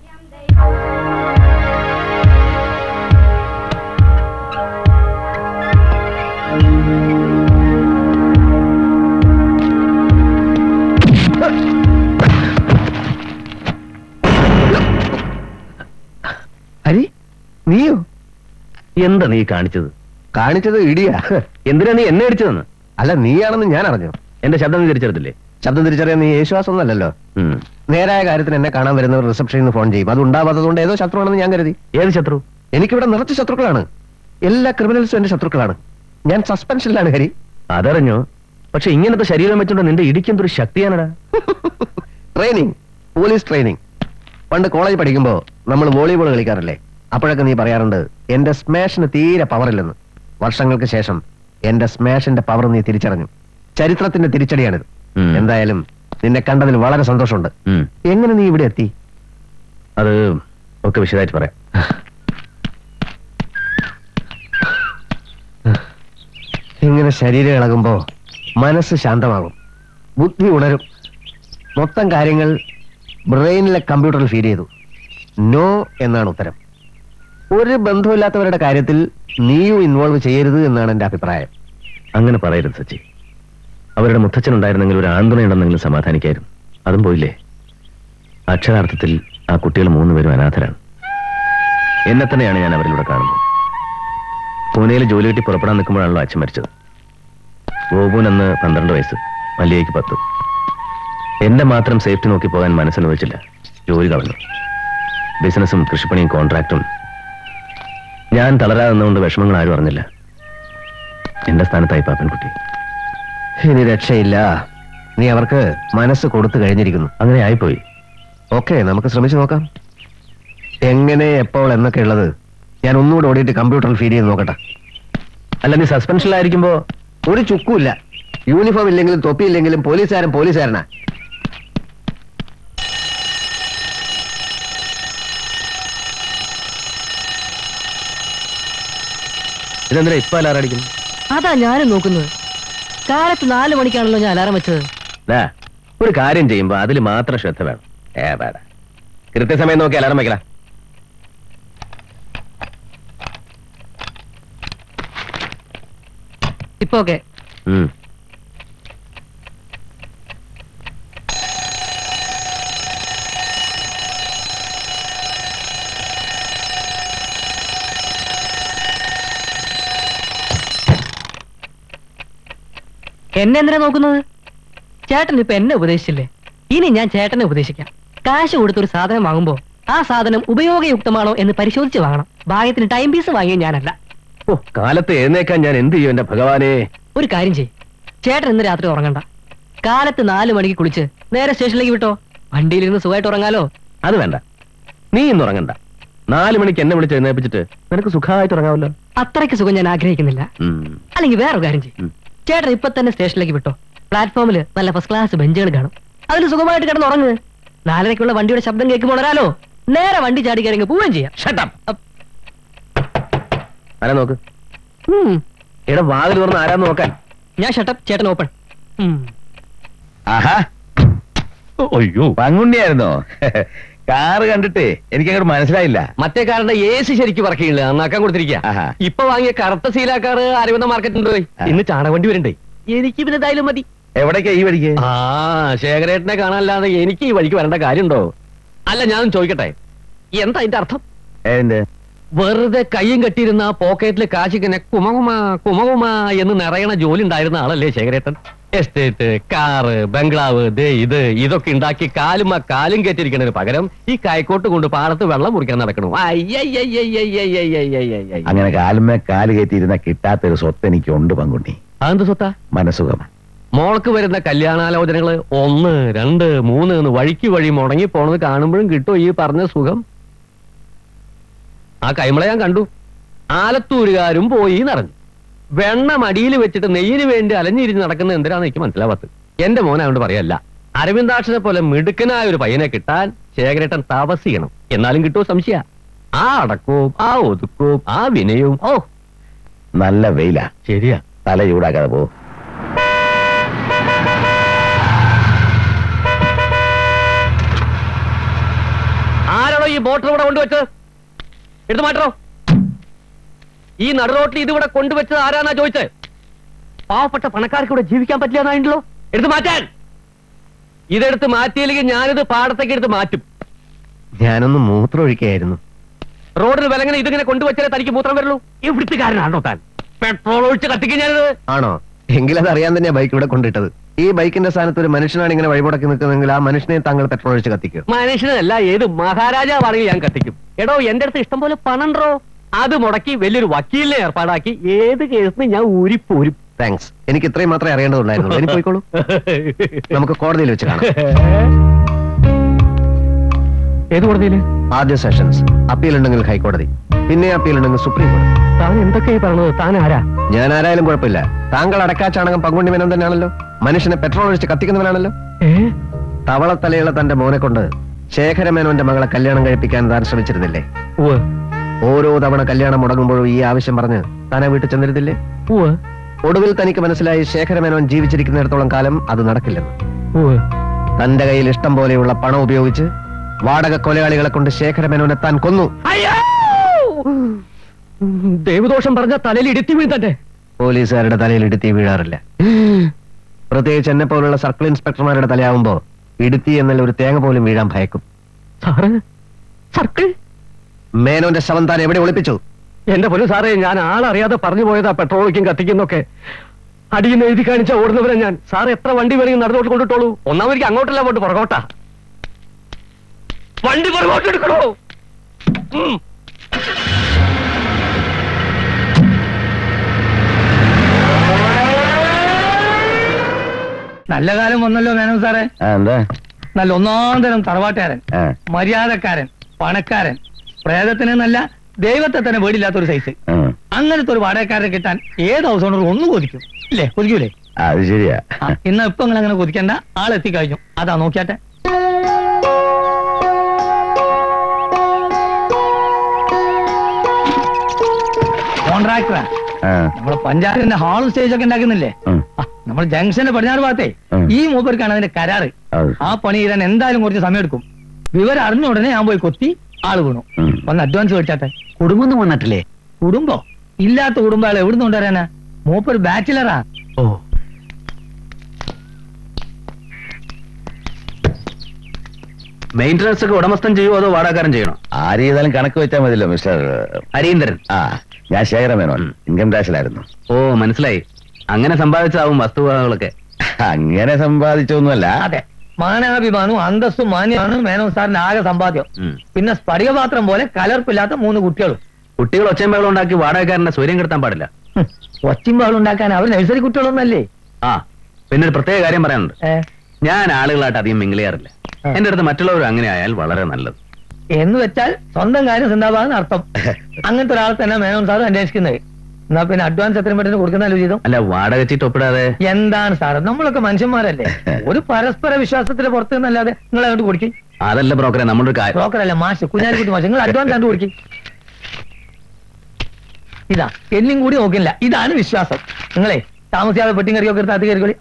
ഹരി, നീയോ? എന്താ നീ കാണിച്ചത്? കാണിച്ചത് ഇടിയാ. എന്തിനാ നീ എന്നെ അടിച്ചതെന്ന്? അല്ല, നീയാണെന്ന് ഞാൻ അറിഞ്ഞു. എന്റെ ശബ്ദം നീ തിരിച്ചറിഞ്ഞില്ലേ? ശബ്ദം തിരിച്ചറിയാൻ നീ യേശുവാസം ഒന്നല്ലല്ലോ. നേരായ കാര്യത്തിന് എന്നെ കാണാൻ വരുന്നവർ റിസപ്ഷനിൽ നിന്ന് ഫോൺ ചെയ്യും. അത് ഉണ്ടാവാത്തതുകൊണ്ട് ഏതോ ശത്രുവാണെന്ന് ഞാൻ കരുതി. ഏത് ശത്രു? എനിക്കിവിടെ നിറച്ച് ശത്രുക്കളാണ്. എല്ലാ ക്രിമിനൽസും എന്റെ ശത്രുക്കളാണ്. ഞാൻ സസ്പെൻഷനിലാണ് ഹരി. അതറിഞ്ഞോ? പക്ഷെ ഇങ്ങനത്തെ ശരീരം വെച്ചോണ്ട് നിന്റെ ഇടിക്കെന്തൊരു ശക്തിയാണടാ. Training, police training. പണ്ട് കോളേജ് പഠിക്കുമ്പോ നമ്മൾ വോളിബോൾ കളിക്കാറില്ലേ? അപ്പോഴൊക്കെ നീ പറയാറുണ്ട് എന്റെ സ്മാഷിന് തീരെ പവറില്ലെന്ന്. വർഷങ്ങൾക്ക് ശേഷം എന്റെ സ്മാഷിന്റെ പവർ നീ തിരിച്ചറിഞ്ഞു. ചരിത്രത്തിന്റെ തിരിച്ചടിയാണിത്. എന്തായാലും നിന്നെ കണ്ടതിൽ വളരെ സന്തോഷമുണ്ട്. എങ്ങനെ നീ ഇവിടെ എത്തി? അത് ഒക്കെ വിശദമായിട്ട് പറയാം. ഇങ്ങനെ ശരീരം ഇളകുമ്പോ മനസ്സ് ശാന്തമാകും, ബുദ്ധി ഉണരും. മൊത്തം കാര്യങ്ങൾ ബ്രെയിനിലെ കമ്പ്യൂട്ടറിൽ ഫീഡ് ചെയ്തു. നോ എന്നാണ് ഉത്തരം. ഒരു ബന്ധമില്ലാത്തവരുടെ കാര്യത്തിൽ നീയും ഇൻവോൾവ് ചെയ്യരുത് എന്നാണ് എന്റെ അഭിപ്രായം. അങ്ങനെ പറയരുത് സച്ചി. അവരുടെ മുത്തച്ഛനുണ്ടായിരുന്നെങ്കിൽ ഒരു ആന്തുണയുണ്ടെന്നെങ്കിലും സമാധാനിക്കായിരുന്നു. അതും പോയില്ലേ. അക്ഷരാർത്ഥത്തിൽ ആ കുട്ടികൾ 3 പേരും അനാഥരാണ്. എന്നെ തന്നെയാണ് ഞാൻ അവരിലൂടെ കാണുന്നത്. പൂനെയിൽ ജോലി കിട്ടി പുറപ്പെടാൻ നിൽക്കുമ്പോഴാണല്ലോ അച്ഛൻ മരിച്ചത്. ഗോപുൻ അന്ന് 12 വയസ്സ്, മല്ലികയ്ക്ക് 10. എന്നെ മാത്രം സേഫ്റ്റി നോക്കി പോകാൻ മനസ്സനുവദിച്ചില്ല. ജോലി കളഞ്ഞു. ബിസിനസ്സും കൃഷിപ്പണിയും കോൺട്രാക്റ്റും. ഞാൻ തളരാതെ നിന്നുകൊണ്ട് വിഷമങ്ങൾ ആരും അറിഞ്ഞില്ല. എന്റെ സ്ഥാനത്തായി പാപ്പൻകുട്ടി. ഇനി രക്ഷയില്ല. നീ അവർക്ക് മനസ്സ് കൊടുത്തു കഴിഞ്ഞിരിക്കുന്നു. അങ്ങനെ ആയിപ്പോയി. ഓക്കെ, നമുക്ക് ശ്രമിച്ചു നോക്കാം. എങ്ങനെ, എപ്പോൾ എന്നൊക്കെ ഉള്ളത് ഞാൻ ഒന്നുകൂടെ ഓടിയിട്ട് കമ്പ്യൂട്ടറിൽ ഫീഡ് ചെയ്ത് നോക്കട്ടെ. അല്ല, നീ സസ്പെൻഷനിലായിരിക്കുമ്പോ ഒരു ചുക്കുമില്ല. യൂണിഫോം ഇല്ലെങ്കിലും തൊപ്പി ഇല്ലെങ്കിലും പോലീസുകാരനാ. ഇതെന്തിനാ ഇപ്പൊ അലാറം അടിക്കുന്നു? അതാ ഞാനും നോക്കുന്നത്. കാലത്ത് 4 മണിക്കാണല്ലോ ഞാൻ അലാറം വെച്ചത്. ഒരു കാര്യം ചെയ്യുമ്പോ അതിൽ മാത്രം ശ്രദ്ധ വേണം. വേണ്ട, കൃത്യസമയം നോക്കി അലാറം വെക്കല. ഇപ്പൊ ഓക്കെ. എന്നെ എന്തിനാ നോക്കുന്നത്? ചേട്ടൻ ഇപ്പൊ എന്നെ ഉപദേശിച്ചില്ലേ, ഇനി ഞാൻ ചേട്ടനെ ഉപദേശിക്കാം. കാശ് കൊടുത്തൊരു സാധനം വാങ്ങുമ്പോ ആ സാധനം ഉപയോഗയുക്തമാണോ എന്ന് പരിശോധിച്ച് വാങ്ങണം. ഭാഗ്യത്തിന് ടൈം പീസ് വാങ്ങിയ ഞാനല്ല. ഓ, കാലത്ത് എഴുന്നേക്കാൻ ഞാൻ എന്ത് ചെയ്യും എന്റെ ഭഗവാനെ? ഒരു കാര്യം ചെയ്യും, ചേട്ടൻ ഇന്ന് രാത്രി ഉറങ്ങണ്ട. കാലത്ത് 4 മണിക്ക് കുളിച്ച് നേരെ സ്റ്റേഷനിലേക്ക് വിട്ടോ. വണ്ടിയിലിരുന്ന് സുഖമായിട്ട് ഉറങ്ങാലോ. അത് വേണ്ട, നീ ഇന്ന് ഉറങ്ങണ്ട. 4 മണിക്ക് എന്നെ വിളിച്ച് എഴുന്നേപ്പിച്ചിട്ട് നിനക്ക് സുഖമായിട്ട് ഉറങ്ങാമല്ലോ. അത്രയ്ക്ക് സുഖം ഞാൻ ആഗ്രഹിക്കുന്നില്ല. അല്ലെങ്കിൽ വേറൊരു കാര്യം ചെയ്യും, ചേട്ടൻ ഇപ്പൊ തന്നെ സ്റ്റേഷനിലേക്ക് വിട്ടോ. പ്ലാറ്റ്ഫോമിൽ നല്ല ഫസ്റ്റ് ക്ലാസ് ബെഞ്ചുകൾ കാണും, അതിൽ സുഖമായിട്ട് കിടന്ന് ഉറങ്ങ്. 4:30 വണ്ടിയുടെ ശബ്ദം കേൾക്കുമ്പോൾ ഉണരാലോ. നേരെ വണ്ടി ചാടി കയറി പോവുകയും ചെയ്യാം. ആരാ നോക്ക്. ഇവിടെ വാതിൽ തുറന്ന് ആരാന്ന് നോക്കാൻ. ഞാൻ ഷട്ടപ്പ്, ചേട്ടൻ ഓപ്പൺ. ആഹാ, അയ്യോ പങ്കുണ്ണിയായിരുന്നോ? കാറ് കണ്ടിട്ടേ എനിക്കങ്ങോട്ട് മനസ്സിലായില്ല. മറ്റേ കാറിന്റെ AC ശരിക്കും പറക്കില്ല, നന്നാക്കാൻ കൊടുത്തിരിക്കുക. ഇപ്പൊ വാങ്ങിയ കറുത്ത സീലാക്കാറ് അരവിന്ദ മാർക്കറ്റ് പോയി. ഇന്ന് ചാണകവണ്ടി വരണ്ടേ. എനിക്ക് പിന്നെ എന്തായാലും മതി. എവിടേക്കാ ഈ വഴിക്ക്? ശേഖരേട്ടനെ കാണാനല്ലാതെ എനിക്ക് ഈ വഴിക്ക് വരേണ്ട കാര്യമുണ്ടോ? അല്ല, ഞാൻ ചോദിക്കട്ടെ, എന്താ അതിന്റെ അർത്ഥം? വെറുതെ കയ്യും കെട്ടിയിരുന്ന പോക്കറ്റില് കാശിങ്ങനെ കുമകുമ എന്ന് നിറയണ ജോലി ഉണ്ടായിരുന്ന ആളല്ലേ ശേഖരേട്ടൻ? എസ്റ്റേറ്റ്, കാറ്, ബംഗ്ലാവ്, ഇതൊക്കെ ഉണ്ടാക്കി കാലും കയറ്റിരിക്കുന്നതിന് പകരം ഈ കൈക്കോട്ട് കൊണ്ട് പാടത്ത് വെള്ളം മുറിക്കാൻ നടക്കണു. അങ്ങനെ കാലുമേ കാല് കയറ്റിയിരുന്ന കിട്ടാത്തൊരു സ്വത്ത് എനിക്കുണ്ട് പങ്കുണ്ണി. അതെന്ത് സ്വത്താ? മനസ്സുഖം. മോൾക്ക് വരുന്ന കല്യാണാലോചനകള് 1, 2, 3 എന്ന് വഴിക്ക് വഴി മുടങ്ങി പോണത് കാണുമ്പോഴും കിട്ടും ഈ പറഞ്ഞ സുഖം. ആ കൈമള ഞാൻ കണ്ടു. ആലത്തൂരുകാരും പോയി നിറഞ്ഞു. വെണ്ണ മടിയിൽ വെച്ചിട്ട് നെയ്യിന് വേണ്ടി അലഞ്ഞിരിഞ്ഞ് നടക്കുന്ന എന്തിനാന്ന് എനിക്ക് മനസ്സിലാവാത്തത്. എന്റെ മോനായോണ്ട് പറയല്ല, അരവിന്ദാക്ഷനെ പോലെ മിടുക്കനായ ഒരു പയ്യനെ കിട്ടാൻ ശേഖരേട്ടൻ തപസ് ചെയ്യണം. എന്നാലും കിട്ടുമോ സംശയ. ആ അടക്കവും ആ ഒതുക്കവും ആ വിനയവും. ഓ, നല്ല വെയിലാ. ശരിയാ, തല ചൂടാക്കാതെ പോ. ആരാണോ ഈ ബോട്ടിൽ ഇവിടെ കൊണ്ടുവച്ചത്? എടുത്തു മാറ്റോ. ഈ നടുറോട്ടിൽ ഇതിവിടെ കൊണ്ടുവച്ചത് ആരാന്നാ ചോദിച്ചത്? പാവപ്പെട്ട പണക്കാർക്ക് ഇവിടെ ജീവിക്കാൻ പറ്റില്ല എന്നാണല്ലോ. എടുത്തു മാറ്റാൻ. ഇതെടുത്ത് മാറ്റിയില്ലെങ്കിൽ ഞാനിത് പാടത്തേക്ക് എടുത്ത് മാറ്റും. ഞാനൊന്ന് മൂത്രം ഒഴിക്കായിരുന്നു. റോഡിന് വിലങ്ങനെ ഇതിങ്ങനെ കൊണ്ടുവച്ചാലേ തനിക്ക് മൂത്രം വരുള്ളൂ. ഇവിടുത്തുകാരനാണോ താൻ? പെട്രോൾ ഒഴിച്ച് കത്തിക്കാൻ ഞാനിത്. ആണോ? എങ്കിലത് അറിയാൻ തന്നെയാ ബൈക്ക് ഇവിടെ കൊണ്ടിട്ടത്. ഈ ബൈക്കിന്റെ സ്ഥാനത്ത് ഒരു മനുഷ്യനാണ് ഇങ്ങനെ വഴിമുടക്കി നിൽക്കുന്നതെങ്കിൽ ആ മനുഷ്യനെ താങ്കൾ പെട്രോൾ ഒഴിച്ച് കത്തിക്കും. മനുഷ്യനല്ല, ഏത് മഹാരാജാവാണെങ്കിൽ ഞാൻ കത്തിക്കും. എടോ, എന്റെ അടുത്ത് ഇഷ്ടം പോലെ പണണ്ടോ? അത് മുടക്കി വലിയൊരു വക്കീലിനെ ഏർപ്പാടാക്കി ഏത് കേസിന് ഞാൻ ഊരിപ്പോരും. താങ്ക്സ്. എനിക്ക് ഇത്രയും മാത്രമേ അറിയേണ്ടതുള്ളായിരുന്നു. എനിക്ക് പോയിക്കോളൂ. നമുക്ക് കോടതിയിൽ വെച്ച് കാണാം. ഏത് കോടതിയില്? ആദ്യ സെഷൻസ്. അപ്പീൽ ഉണ്ടെങ്കിൽ ഹൈക്കോടതി, പിന്നെ അപ്പീൽ ഉണ്ടെങ്കിൽ സുപ്രീം കോടതി. താൻ എന്തൊക്കെയാ പറഞ്ഞത്? താൻ ആരാ? ഞാൻ ആരായാലും കുഴപ്പമില്ല. താങ്കൾ അടക്കാച്ചാണകം പങ്കുണ്ണി മേനോൻ തന്നെയാണല്ലോ. മനുഷ്യനെ പെട്രോൾ ഒഴിച്ച് കത്തിക്കുന്നവനാണല്ലോ. തവളത്തലയുള്ള തന്റെ മോനെ കൊണ്ട് ശേഖര മേനോന്റെ മകളെ കല്യാണം കഴിപ്പിക്കാൻ താൻ ശ്രമിച്ചിരുന്നില്ലേ? ഓരോ തവണ കല്യാണം മുടങ്ങുമ്പോഴും ഈ ആവശ്യം പറഞ്ഞ് താൻ വീട്ടിൽ ചെന്നിരുന്നില്ലേ? ഒടുവിൽ തനിക്ക് മനസ്സിലായി ശേഖര മേനോൻ ജീവിച്ചിരിക്കുന്നിടത്തോളം കാലം അത് നടക്കില്ലെന്ന്. തന്റെ കയ്യിൽ ഇഷ്ടം പോലെയുള്ള പണം ഉപയോഗിച്ച് വാടക കൊലയാളികളെ കൊണ്ട് ശേഖര മേനോനെ താൻ കൊന്നു. ദൈവദോഷം പറഞ്ഞ തലയിൽ ഇടുത്തി വീഴ്ത്തട്ടെ. പോലീസുകാരുടെ തലയിൽ ഇടുത്തി വീഴാറില്ല. പ്രത്യേകിച്ച് എന്നെ പോലുള്ള സർക്കിൾ ഇൻസ്പെക്ടർമാരുടെ തലയാവുമ്പോ ഇടുത്തി എന്നല്ല ഒരു തേങ്ങ പോലും വീഴാൻ ഭയക്കും. സർക്കിൾ മേനോന്റെ ശവം താൻ എവിടെ ഒളിപ്പിച്ചു? എന്റെ പൊന്നു സാറേ, ഞാൻ ആളറിയാതെ പറഞ്ഞു പോയതാ പെട്രോൾ ഒഴിക്കും കത്തിക്കുന്നൊക്കെ. അടിയിൽ എഴുതി കാണിച്ച ഓടുന്നവരെ ഞാൻ. സാർ എത്ര വണ്ടി വേണമെങ്കിൽ നടന്നോട്ട് കൊണ്ടിട്ടോളൂ. ഒന്നാമതിക്ക് അങ്ങോട്ടല്ല പോട്ട് പുറകോട്ടാ. വണ്ടി പുറകോട്ട് എടുക്കണോ? നല്ല കാലം വന്നല്ലോ മേനോൻ സാറേ. എന്താ? നല്ല ഒന്നാം തരം തറവാട്ടുകാരൻ, മര്യാദക്കാരൻ, പണക്കാരൻ, പ്രേതത്തിന് നല്ല ദൈവത്തെ തന്നെ പേടില്ലാത്തൊരു സൈസ്. അങ്ങനത്തെ ഒരു വാടകക്കാരനെ കിട്ടാൻ ഏത് ഹൗസ് ഓണർ ഒന്നും കൊതിക്കും ഇല്ലേ? കൊതിക്കൂലേ? അത് ശരിയാ. ഇന്ന് ഇപ്പൊ നിങ്ങൾ അങ്ങനെ കൊതിക്കണ്ട, ആളെത്തിക്കഴിഞ്ഞു. അതാ നോക്കിയാട്ടെ. കോൺട്രാക്ടറാ. നമ്മളെ പഞ്ചായത്തിന്റെ ഹാളും സ്റ്റേജൊക്കെ ഉണ്ടാക്കുന്നില്ലേ? നമ്മൾ ജംഗ്ഷന്റെ പടിഞ്ഞാറ് ഭാഗത്തെ ഈ മൂപ്പർക്കാണ് അതിന്റെ കരാറ്. ആ പണി ചെയ്താൻ എന്തായാലും കുറച്ച് സമയം എടുക്കും. വിവരം അറിഞ്ഞ ഉടനെ ഞാൻ പോയി കൊത്തി ആള് വീണു. ഒന്ന് അഡ്വാൻസ് മേടിച്ചാട്ടെ. കുടുംബം വന്നിട്ടില്ലേ? കുടുംബോ? ഇല്ലാത്ത കുടുംബം ആൾ എവിടുന്ന് കൊണ്ടുവരാനാ? മൂപ്പർ ബാച്ചിലറാ. ഓ, മെയിൻ്റനൻസ് ഒക്കെ ഉടമസ്ഥൻ ചെയ്യുമോ അതോ വാടകക്കാരൻ ചെയ്യണോ? ആര് ചെയ്താലും കണക്ക് വെച്ചാൽ മതിയല്ലോ മിസ്റ്റർ ഹരീന്ദ്രൻ. ഞാൻ ശേഖര മേനോൻ, ഇൻകം ടാക്സിലായിരുന്നു. ഓ, മനസ്സിലായി. അങ്ങനെ സമ്പാദിച്ചാവും വസ്തുവകകളൊക്കെ. അങ്ങനെ സമ്പാദിച്ചൊന്നുമല്ല. അതെ, മാനാഭിമാനവും അന്തസ്സും മാന്യമാണ് മേനോൻ സാറിന്റെ ആകെ സമ്പാദ്യം. പിന്നെ സ്ഫടികപാത്രം പോലെ കലർപ്പില്ലാത്ത 3 കുട്ടികളും. കുട്ടികൾ ഒച്ചമ്പകൾ ഉണ്ടാക്കി വാടകക്കാരന്റെ സ്വര്യം കെടുത്താൻ പാടില്ല. ഒച്ചിമ്പകൾ ഉണ്ടാക്കാൻ അവർ നഴ്സറി കുട്ടികളൊന്നല്ലേ? പിന്നെ ഒരു പ്രത്യേക കാര്യം പറയാനുണ്ട്. ഞാൻ ആളുകളായിട്ട് അധികം മിങ്കിൾ ചെയ്യാറില്ല. എന്റെ അടുത്ത് മറ്റുള്ളവർ അങ്ങനെ ആയാൽ വളരെ നല്ലത്. എന്ന് വെച്ചാൽ സ്വന്തം കാര്യം സിന്ദാബാദ് അർത്ഥം. അങ്ങനത്തെ ഒരാൾ തന്നെ മേനോൻ സാർ അന്വേഷിക്കുന്നത്. എന്നാ പിന്നെ അഡ്വാൻസ് എത്രയും പെട്ടെന്ന് കൊടുക്കുന്നല്ലോ ചെയ്തു. അല്ല, വാടക ചീട്ട് ഒപ്പിടാതെ എന്താണ് സാറ്? നമ്മളൊക്കെ മനുഷ്യന്മാരല്ലേ? ഒരു പരസ്പര വിശ്വാസത്തിന് പുറത്ത് നിന്നല്ലാതെ നിങ്ങൾ അങ്ങോട്ട് കൊടുക്കും. അതല്ല ബ്രോക്കറെ, നമ്മുടെ കാര്യം. ബ്രോക്കറല്ല, മാഷ്, കുഞ്ഞാലിക്കുട്ടി മാഷ്. നിങ്ങൾ അഡ്വാൻസ് കണ്ടു കൊടുക്കും. ഇതാ എന്നും കൂടി നോക്കില്ല. ഇതാണ് വിശ്വാസം. നിങ്ങളെ താമസിയാതെ പെട്ടി കറിയൊക്കെ എടുത്ത് അത് കയറിക്കോളി.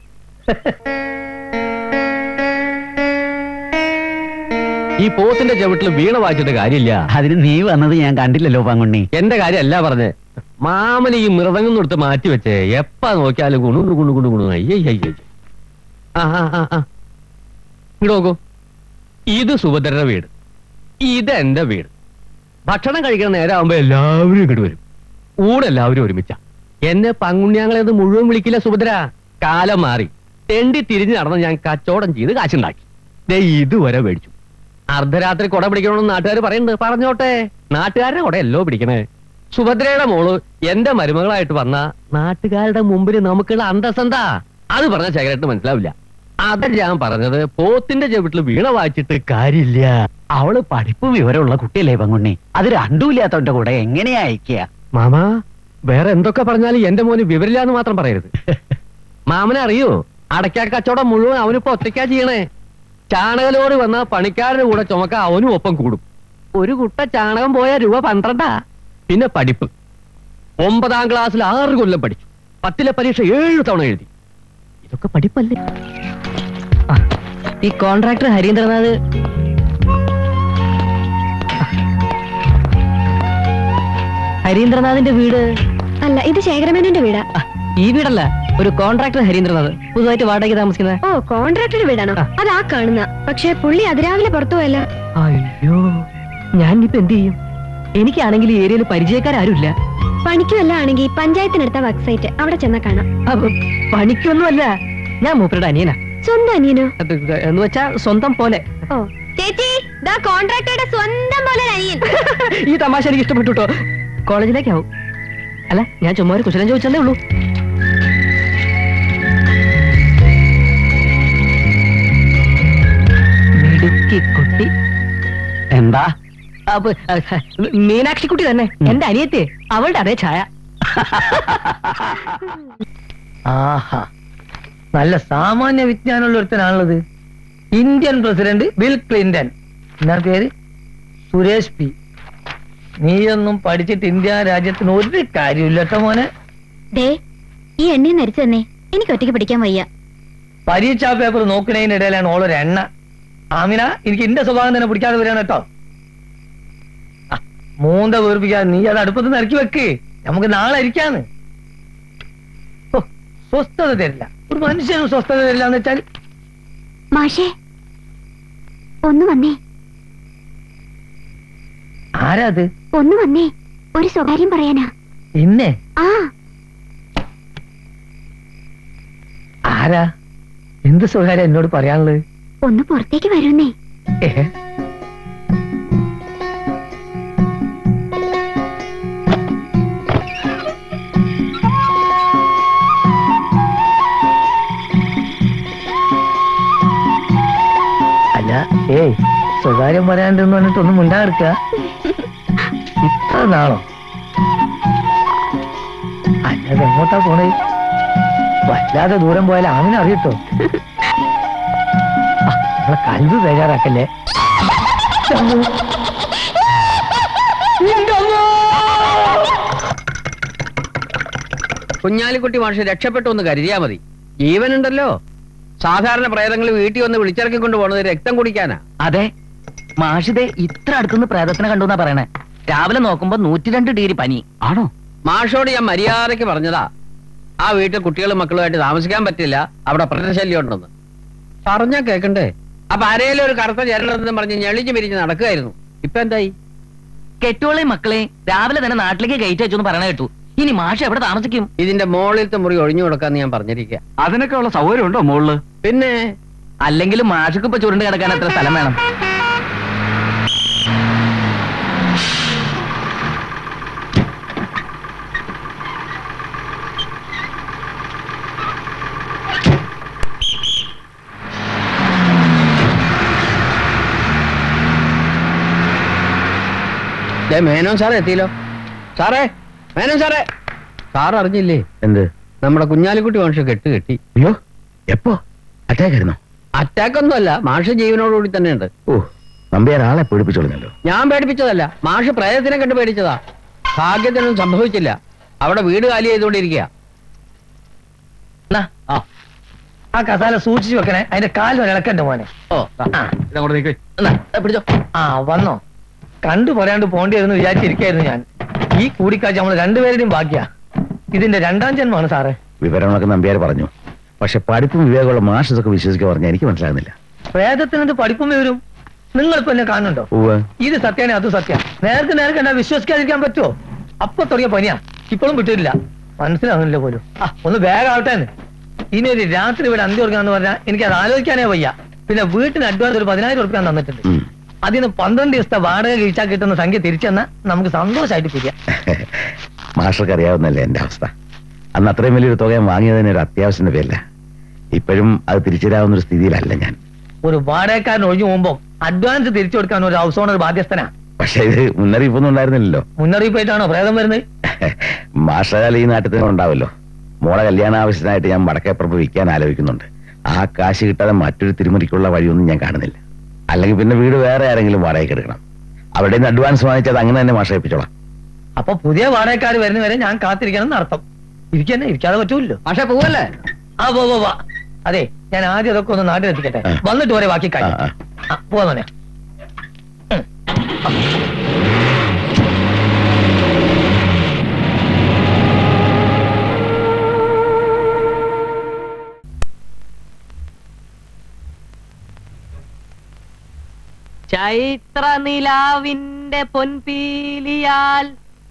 ഈ പോത്തിന്റെ ചവിട്ടിൽ വീണ വായിച്ചിട്ട് കാര്യമില്ല. അതിന് നീ വന്നത് ഞാൻ കണ്ടില്ലല്ലോ പാങ്കുണ്ണി. എന്റെ കാര്യമല്ല പറഞ്ഞേ. മാമന് ഈ മൃതങ്ങും എടുത്ത് മാറ്റി വെച്ചേ. എപ്പാ നോക്കിയാലും കുണു കുണു കുണു കുണു. ഇങ്ങോട്ട് നോക്കൂ. ഇത് സുഭദ്രയുടെ വീട്, ഇത് എന്റെ വീട്. ഭക്ഷണം കഴിക്കുന്ന നേരം ആവുമ്പോ എല്ലാവരും ഇങ്ങോട്ട് വരും. ഊടെല്ലാവരും ഒരുമിച്ച. എന്നെ പങ്കുണ്യാങ്ങളെത് മുഴുവൻ വിളിക്കില്ല സുഭദ്ര. കാലം മാറി. തെണ്ടി തിരിഞ്ഞ് നടന്ന് ഞാൻ കച്ചവടം ചെയ്ത് കാശുണ്ടാക്കി. ഇതുവരെ മേടിച്ചു. അർദ്ധരാത്രി കൊട പിടിക്കണമെന്ന് നാട്ടുകാർ പറയുന്നുണ്ട്. പറഞ്ഞോട്ടെ, നാട്ടുകാരുടെ കൊടയല്ലോ പിടിക്കണേ. സുഭദ്രയുടെ മോള് എന്റെ മരുമകളായിട്ട് വന്ന നാട്ടുകാരുടെ മുമ്പിൽ നമുക്കുള്ള അന്തസ്സെന്താ? അത് പറഞ്ഞ ശേഖരട്ട് മനസ്സിലാവില്ല. അതാ ഞാൻ പറഞ്ഞത്. പോത്തിന്റെ ചവിട്ടിൽ വീണ വായിച്ചിട്ട് കാര്യമില്ല. അവള് പഠിപ്പ് വിവരമുള്ള കുട്ടിയല്ലേ പങ്കുണ്ണി? അത് രണ്ടുമില്ലാത്തവന്റെ കൂടെ എങ്ങനെയാ അയക്കുക? മാമ, വേറെ എന്തൊക്കെ പറഞ്ഞാലും എന്റെ മോന് വിവരില്ല എന്ന് മാത്രം പറയരുത്. മാമനെ അറിയോ? അടയ്ക്കാ കച്ചവടം മുഴുവൻ അവനിപ്പോ ഒറ്റയ്ക്കാ ചെയ്യണേ. ചാണകലോട് വന്ന പണിക്കാരന്റെ കൂടെ ചുമക്ക അവനും ഒപ്പം കൂടും. ഒരു കുട്ട ചാണകം പോയ രൂപ 12. പിന്നെ പഠിപ്പ്. 9ാം ക്ലാസ്സിൽ 6 കൊല്ലം പഠിച്ചു. 10ലെ പരീക്ഷ 7 തവണ എഴുതി. ഇതൊക്കെ പഠിപ്പല്ലേ? ഈ കോൺട്രാക്ടർ ഹരീന്ദ്രനാഥ് ഹരീന്ദ്രനാഥിന്റെ വീട് അല്ല, ഇത് ശേഖരമേനോന്റെ വീടാ. ഈ വീടല്ല, ഒരു കോൺട്രാക്ടർ ഹരീന്ദ്രനാഥ് പുതുതായിട്ട് വാടകയ്ക്ക് താമസിക്കുന്നത്. ഓ, കോൺട്രാക്ടറുടെ വീടാണോ? അതാ കാണുന്ന. പക്ഷെ പുള്ളി അതിരാവിലെ പുറത്തു പോയല്ലോ. അയ്യോ, ഞാൻ ഇപ്പൊ എന്ത് ചെയ്യും? എനിക്കാണെങ്കിൽ ഈ ഏരിയയിൽ പരിചയക്കാരുമില്ല. പണിക്കുമല്ല ആണെങ്കിൽ പഞ്ചായത്തിനടുത്ത വർക്ക് സൈറ്റ്, അവിടെ ചെന്നാ കാണാം. പണിക്കൊന്നുമല്ല, ഞാൻ മൂപ്പരുടെ അനിയനാ. സ്വന്തം അനിയനോ? എന്ന് വെച്ചാ സ്വന്തം പോലെ. ഓ ചേച്ചി, കോൺട്രാക്ടറുടെ സ്വന്തം പോലെ അനിയൻ. ഈ തമാശ എനിക്ക് ഇഷ്ടപ്പെട്ടു കേട്ടോ. കോളേജിലേക്കാവും. അല്ല, ഞാൻ ചുമ്മാ ഒരു കുശലം ചോദിച്ചതേ ഉള്ളൂ. കുട്ടി എന്താ? മീനാക്ഷി കുട്ടി തന്നെ, എന്റെ അനിയത്തെ. അവളുടെ അതേ ഛായ. ആഹാ, നല്ല സാമാന്യ വിജ്ഞാനമുള്ള ഒരുത്തനാണുള്ളത്. Indian president Bill Clinton. എന്താ പേര്? സുരേഷ് പി. നീയൊന്നും പഠിച്ചിട്ട് ഇന്ത്യ രാജ്യത്തിന് ഒരു കാര്യമില്ല കേട്ടോ മോനെ. ഈ എണ്ണ നരിച്ചു തന്നെ, എനിക്ക് ഒറ്റയ്ക്ക് പിടിക്കാൻ വയ്യ. പരീക്ഷാ പേപ്പർ നോക്കുന്നതിനിടയിലാണ് ഓളൊരു എണ്ണ. ആമിന, എനിക്ക് എന്റെ സ്വഭാവം തന്നെ പിടിക്കാതെ വരികയാണ് കേട്ടോ. മൂന്ത വീർപ്പിക്കാതെ നീ അത് അടുപ്പത്ത് നിറക്കി വെക്ക്. നമുക്ക് നാളെ ഇരിക്കാന്ന്. സ്വസ്ഥത തരില്ല, ഒരു മനുഷ്യനും സ്വസ്ഥത തരില്ല എന്ന് വെച്ചാൽ. മാഷേ, ഒന്ന് വന്നേ. ആരാ അത്? ഒന്ന് വന്നേ, ഒരു സ്വകാര്യം പറയാനാ. ഇന്നെ? ആ. ആരാ? എന്ത് സ്വകാര്യം എന്നോട് പറയാനുള്ളത്? ഒന്ന് പുറത്തേക്ക് വരുന്നേ. അല്ല, സ്വകാര്യം പറയാണ്ടെന്ന് പറഞ്ഞിട്ടൊന്നും ഉണ്ടായിരിക്ക. ഇത്ര നാളോ? അല്ലാതെ എങ്ങോട്ടാ പോണേ? വല്ലാതെ ദൂരം പോയാൽ ആമിനെ അറിയട്ടോ. നമ്മളെ കൽവ് ബേജാറാക്കല്ലേ. കുഞ്ഞാലിക്കുട്ടി മാഷ് രക്ഷപ്പെട്ടു എന്ന് കരുതിയാ മതി. ജീവനുണ്ടല്ലോ. സാധാരണ പ്രേതങ്ങൾ വീട്ടിൽ വന്ന് വിളിച്ചിറക്കിക്കൊണ്ട് പോണത് രക്തം കുടിക്കാനാ. അതെ, മാഷിതെ ഇത്ര അടുത്തുനിന്ന് പ്രേതത്തിനെ കണ്ടു എന്നാ പറയണേ. രാവിലെ നോക്കുമ്പോ 102 ഡിഗ്രി പനി. ആണോ? മാഷോട് ഞാൻ മര്യാദയ്ക്ക് പറഞ്ഞതാ, ആ വീട്ടിൽ കുട്ടികളും മക്കളുമായിട്ട് താമസിക്കാൻ പറ്റില്ല, അവിടെ പ്രേതശല്യം ഉണ്ടെന്ന്. പറഞ്ഞാ കേക്കണ്ടേ? അപ്പൊ ആരേലും ഒരു കറുത്ത ചേരണമെന്ന് പറഞ്ഞ് ഞെളിഞ്ഞു പിരിഞ്ഞ് നടക്കുകയായിരുന്നു. ഇപ്പൊ എന്തായി? കെട്ടുകളെയും മക്കളെയും രാവിലെ തന്നെ നാട്ടിലേക്ക് കയറ്റി വെച്ചു എന്ന് പറയണ കേട്ടു. ഇനി മാഷ് എവിടെ താമസിക്കും? ഇതിന്റെ മോളിലത്തെ മുറി ഒഴിഞ്ഞു കൊടുക്കാന്ന് ഞാൻ പറഞ്ഞിരിക്കുക. അതിനൊക്കെ ഉള്ള സൗകര്യം ഉണ്ടോ മുകളില്? പിന്നെ അല്ലെങ്കിലും മാഷക്ക് ഇപ്പൊ ചുരുണ്ട് കിടക്കാൻ എത്ര സ്ഥലം വേണം? മേനോൻ സാറേ എത്തിയല്ലോ. സാറേ, മേനോൻ സാറേ. സാർ അറിഞ്ഞില്ലേ? എന്ത്? നമ്മുടെ കുഞ്ഞാലിക്കുട്ടി മാഷ് കെട്ടി. അയ്യോ, എപ്പോ? അറ്റാക്ക് ആയിരുന്നോ? അറ്റാക്ക് ഒന്നുമല്ല, മാഷ് ജീവനോടുകൂടി തന്നെ ഉണ്ട്. ഓ, നമ്പ്യാർ ആളെ പേടിപ്പിച്ചോളഞ്ഞല്ലോ. ഞാൻ പേടിപ്പിച്ചതല്ല, മാഷ് പ്രേതത്തിനെ കണ്ട് പേടിച്ചതാ. ഭാഗ്യത്തിനൊന്നും സംഭവിച്ചില്ല. അവിടെ വീട് കാലി ചെയ്തുകൊണ്ടിരിക്കുക. ആ കസാല സൂക്ഷിച്ചു വെക്കണേ. അതിന്റെ കാലിൽ ഇളക്കണ്ട മോനെ. പിടിച്ചോ. ആ വന്നോ? കണ്ടു പറയാണ്ട് പോണ്ടിയെന്ന് വിചാരിച്ചിരിക്കായിരുന്നു ഞാൻ. ഈ കൂടിക്കാഴ്ച നമ്മൾ രണ്ടുപേരുടെയും ബാക്കിയാ. ഇതിന്റെ 2ാം ജന്മമാണ് സാറേ. വിവരങ്ങളൊക്കെ നമ്പ്യാർ പറഞ്ഞു. പക്ഷെ പഠിപ്പും വിവേകമുള്ള മാഷൊക്കെ വിശ്വസിക്കുക പറഞ്ഞാൽ എനിക്ക് മനസ്സിലാകുന്നില്ല. പ്രേതത്തിനെന്ത് പഠിപ്പും വിവരും? നിങ്ങളിപ്പോ എന്നെ കാണുന്നുണ്ടോ? ഇത് സത്യാണ്, അത് സത്യം. നേർക്ക് എന്നാ വിശ്വസിക്കാതിരിക്കാൻ പറ്റുമോ? അപ്പൊ തുടങ്ങിയ പനിയാ, ഇപ്പോഴും വിട്ടിട്ടില്ല. മനസ്സിലാവുന്നില്ല പോലും. ഒന്ന് വേഗാവട്ടെ. ഇനി ഒരു രാത്രി ഇവിടെ അന്തി കൊടുക്കാന്ന് പറഞ്ഞാൽ എനിക്ക് അത് ആലോചിക്കാനേ വയ്യ. പിന്നെ വീട്ടിന് അഡ്വാൻസ് ഒരു 10,000 ഉറുപ്പിക തന്നിട്ടുണ്ട്. അതിന് 12 ദിവസത്തെ വാടക കഴിച്ചാൽ കിട്ടുന്ന സംഖ്യ തിരിച്ചെന്നാ നമുക്ക് സന്തോഷമായിട്ട് പിരിയാം. മാഷർക്ക് അറിയാവുന്നല്ലേ എന്റെ അവസ്ഥ. അന്ന് അത്രയും വലിയൊരു തുക വാങ്ങിയതിന് ഒരു അത്യാവശ്യത്തിന്റെ പേരില്ല. ഇപ്പോഴും അത് തിരിച്ചു തരാവുന്ന ഒരു സ്ഥിതിയിലല്ല ഞാൻ. ഒരു വാടകക്കാരൻ ഒഴിഞ്ഞു പോകുമ്പോ അഡ്വാൻസ് തിരിച്ചു കൊടുക്കാൻ ഒരു ഹൗസ് ഓണർ ബാധ്യസ്ഥനാ. പക്ഷെ ഇത് മുന്നറിയിപ്പൊന്നും ഉണ്ടായിരുന്നില്ലല്ലോ. മുന്നറിയിപ്പായിട്ടാണോ പ്രേതം വരുന്നത്? മാഷാൽ ഈ നാട്ടിൽ തന്നെ ഉണ്ടാവല്ലോ. മോളെ കല്യാണ ആവശ്യത്തിനായിട്ട് ഞാൻ വടക്കേപ്പുറത്ത് വിൽക്കാൻ ആലോചിക്കുന്നുണ്ട്. ആ കാശ് കിട്ടാതെ മറ്റൊരു തിരുമുറിക്കുള്ള വഴിയൊന്നും ഞാൻ കാണുന്നില്ല. അല്ലെങ്കിൽ പിന്നെ വീട് വേറെ ആരെങ്കിലും വാടകയ്ക്ക് എടുക്കണം. അവിടെ നിന്ന് അഡ്വാൻസ് വാങ്ങിച്ചത് അങ്ങനെ തന്നെ മാഷ ഏൽപ്പിച്ചോളാം. അപ്പൊ പുതിയ വാടകക്കാർ വരുന്നവരെ ഞാൻ കാത്തിരിക്കണം എന്നർത്ഥം. ഇരിക്കാതെ പറ്റൂല്ലോ. പക്ഷെ പോവല്ലേ? ആ പോവാ. അതെ, ഞാൻ ആദ്യം അതൊക്കെ ഒന്ന് നാട്ടിലെത്തിക്കട്ടെ. വന്നിട്ട് വരെ ബാക്കി കാര്യം. പോവാ മോനെ. ചൈത്ര നിലാവിന്റെ പൊൻപീലിയാൽ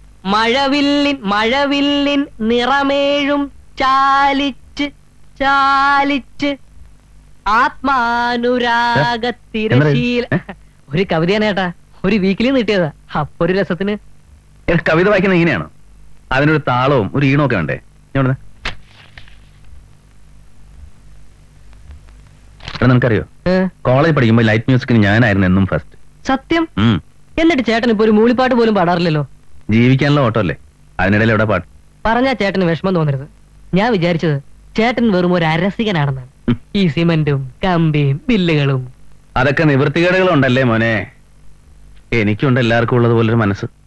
മഴവില്ലിൻ നിറമേഴും ചാലിച്ച് ആത്മാനുരാഗത്തിരശീല. ഒരു കവിതയാണേട്ടാ, ഒരു വീക്കിലി നീട്ടിയതാ. അപ്പൊ ഒരു രസത്തിന്. കവിത വായിക്കുന്നത് ഇങ്ങനെയാണോ? അതിനൊരു താളവും ഒരു ഈണവും ഒക്കെ വേണ്ടേ? നിനക്കറിയോ, കോളേജ് പഠിക്കുമ്പോ ലൈറ്റ് മ്യൂസിക്കിന് ഞാനായിരുന്നു എന്നും ഫസ്റ്റ്. സത്യം? എന്നിട്ട് ചേട്ടൻ ഇപ്പൊ ഒരു മൂളിപ്പാട്ട് പോലും പാടാറില്ലല്ലോ. ജീവിക്കാനുള്ള ഓട്ടോ അല്ലേ, അതിനിടയിൽ എവിടെ പാട്ട്? പറഞ്ഞാ ചേട്ടന് വിഷമം തോന്നരുത്. ഞാൻ വിചാരിച്ചത് ചേട്ടൻ വെറും ഒരു അരസികനാണെന്നാണ്. ഈ സിമന്റും കമ്പിയും ബില്ലുകളും അതൊക്കെ നിവൃത്തികേടുകളുണ്ടല്ലേ മോനെ. എനിക്കുണ്ട് എല്ലാവർക്കും ഉള്ളതുപോലൊരു മനസ്സ്.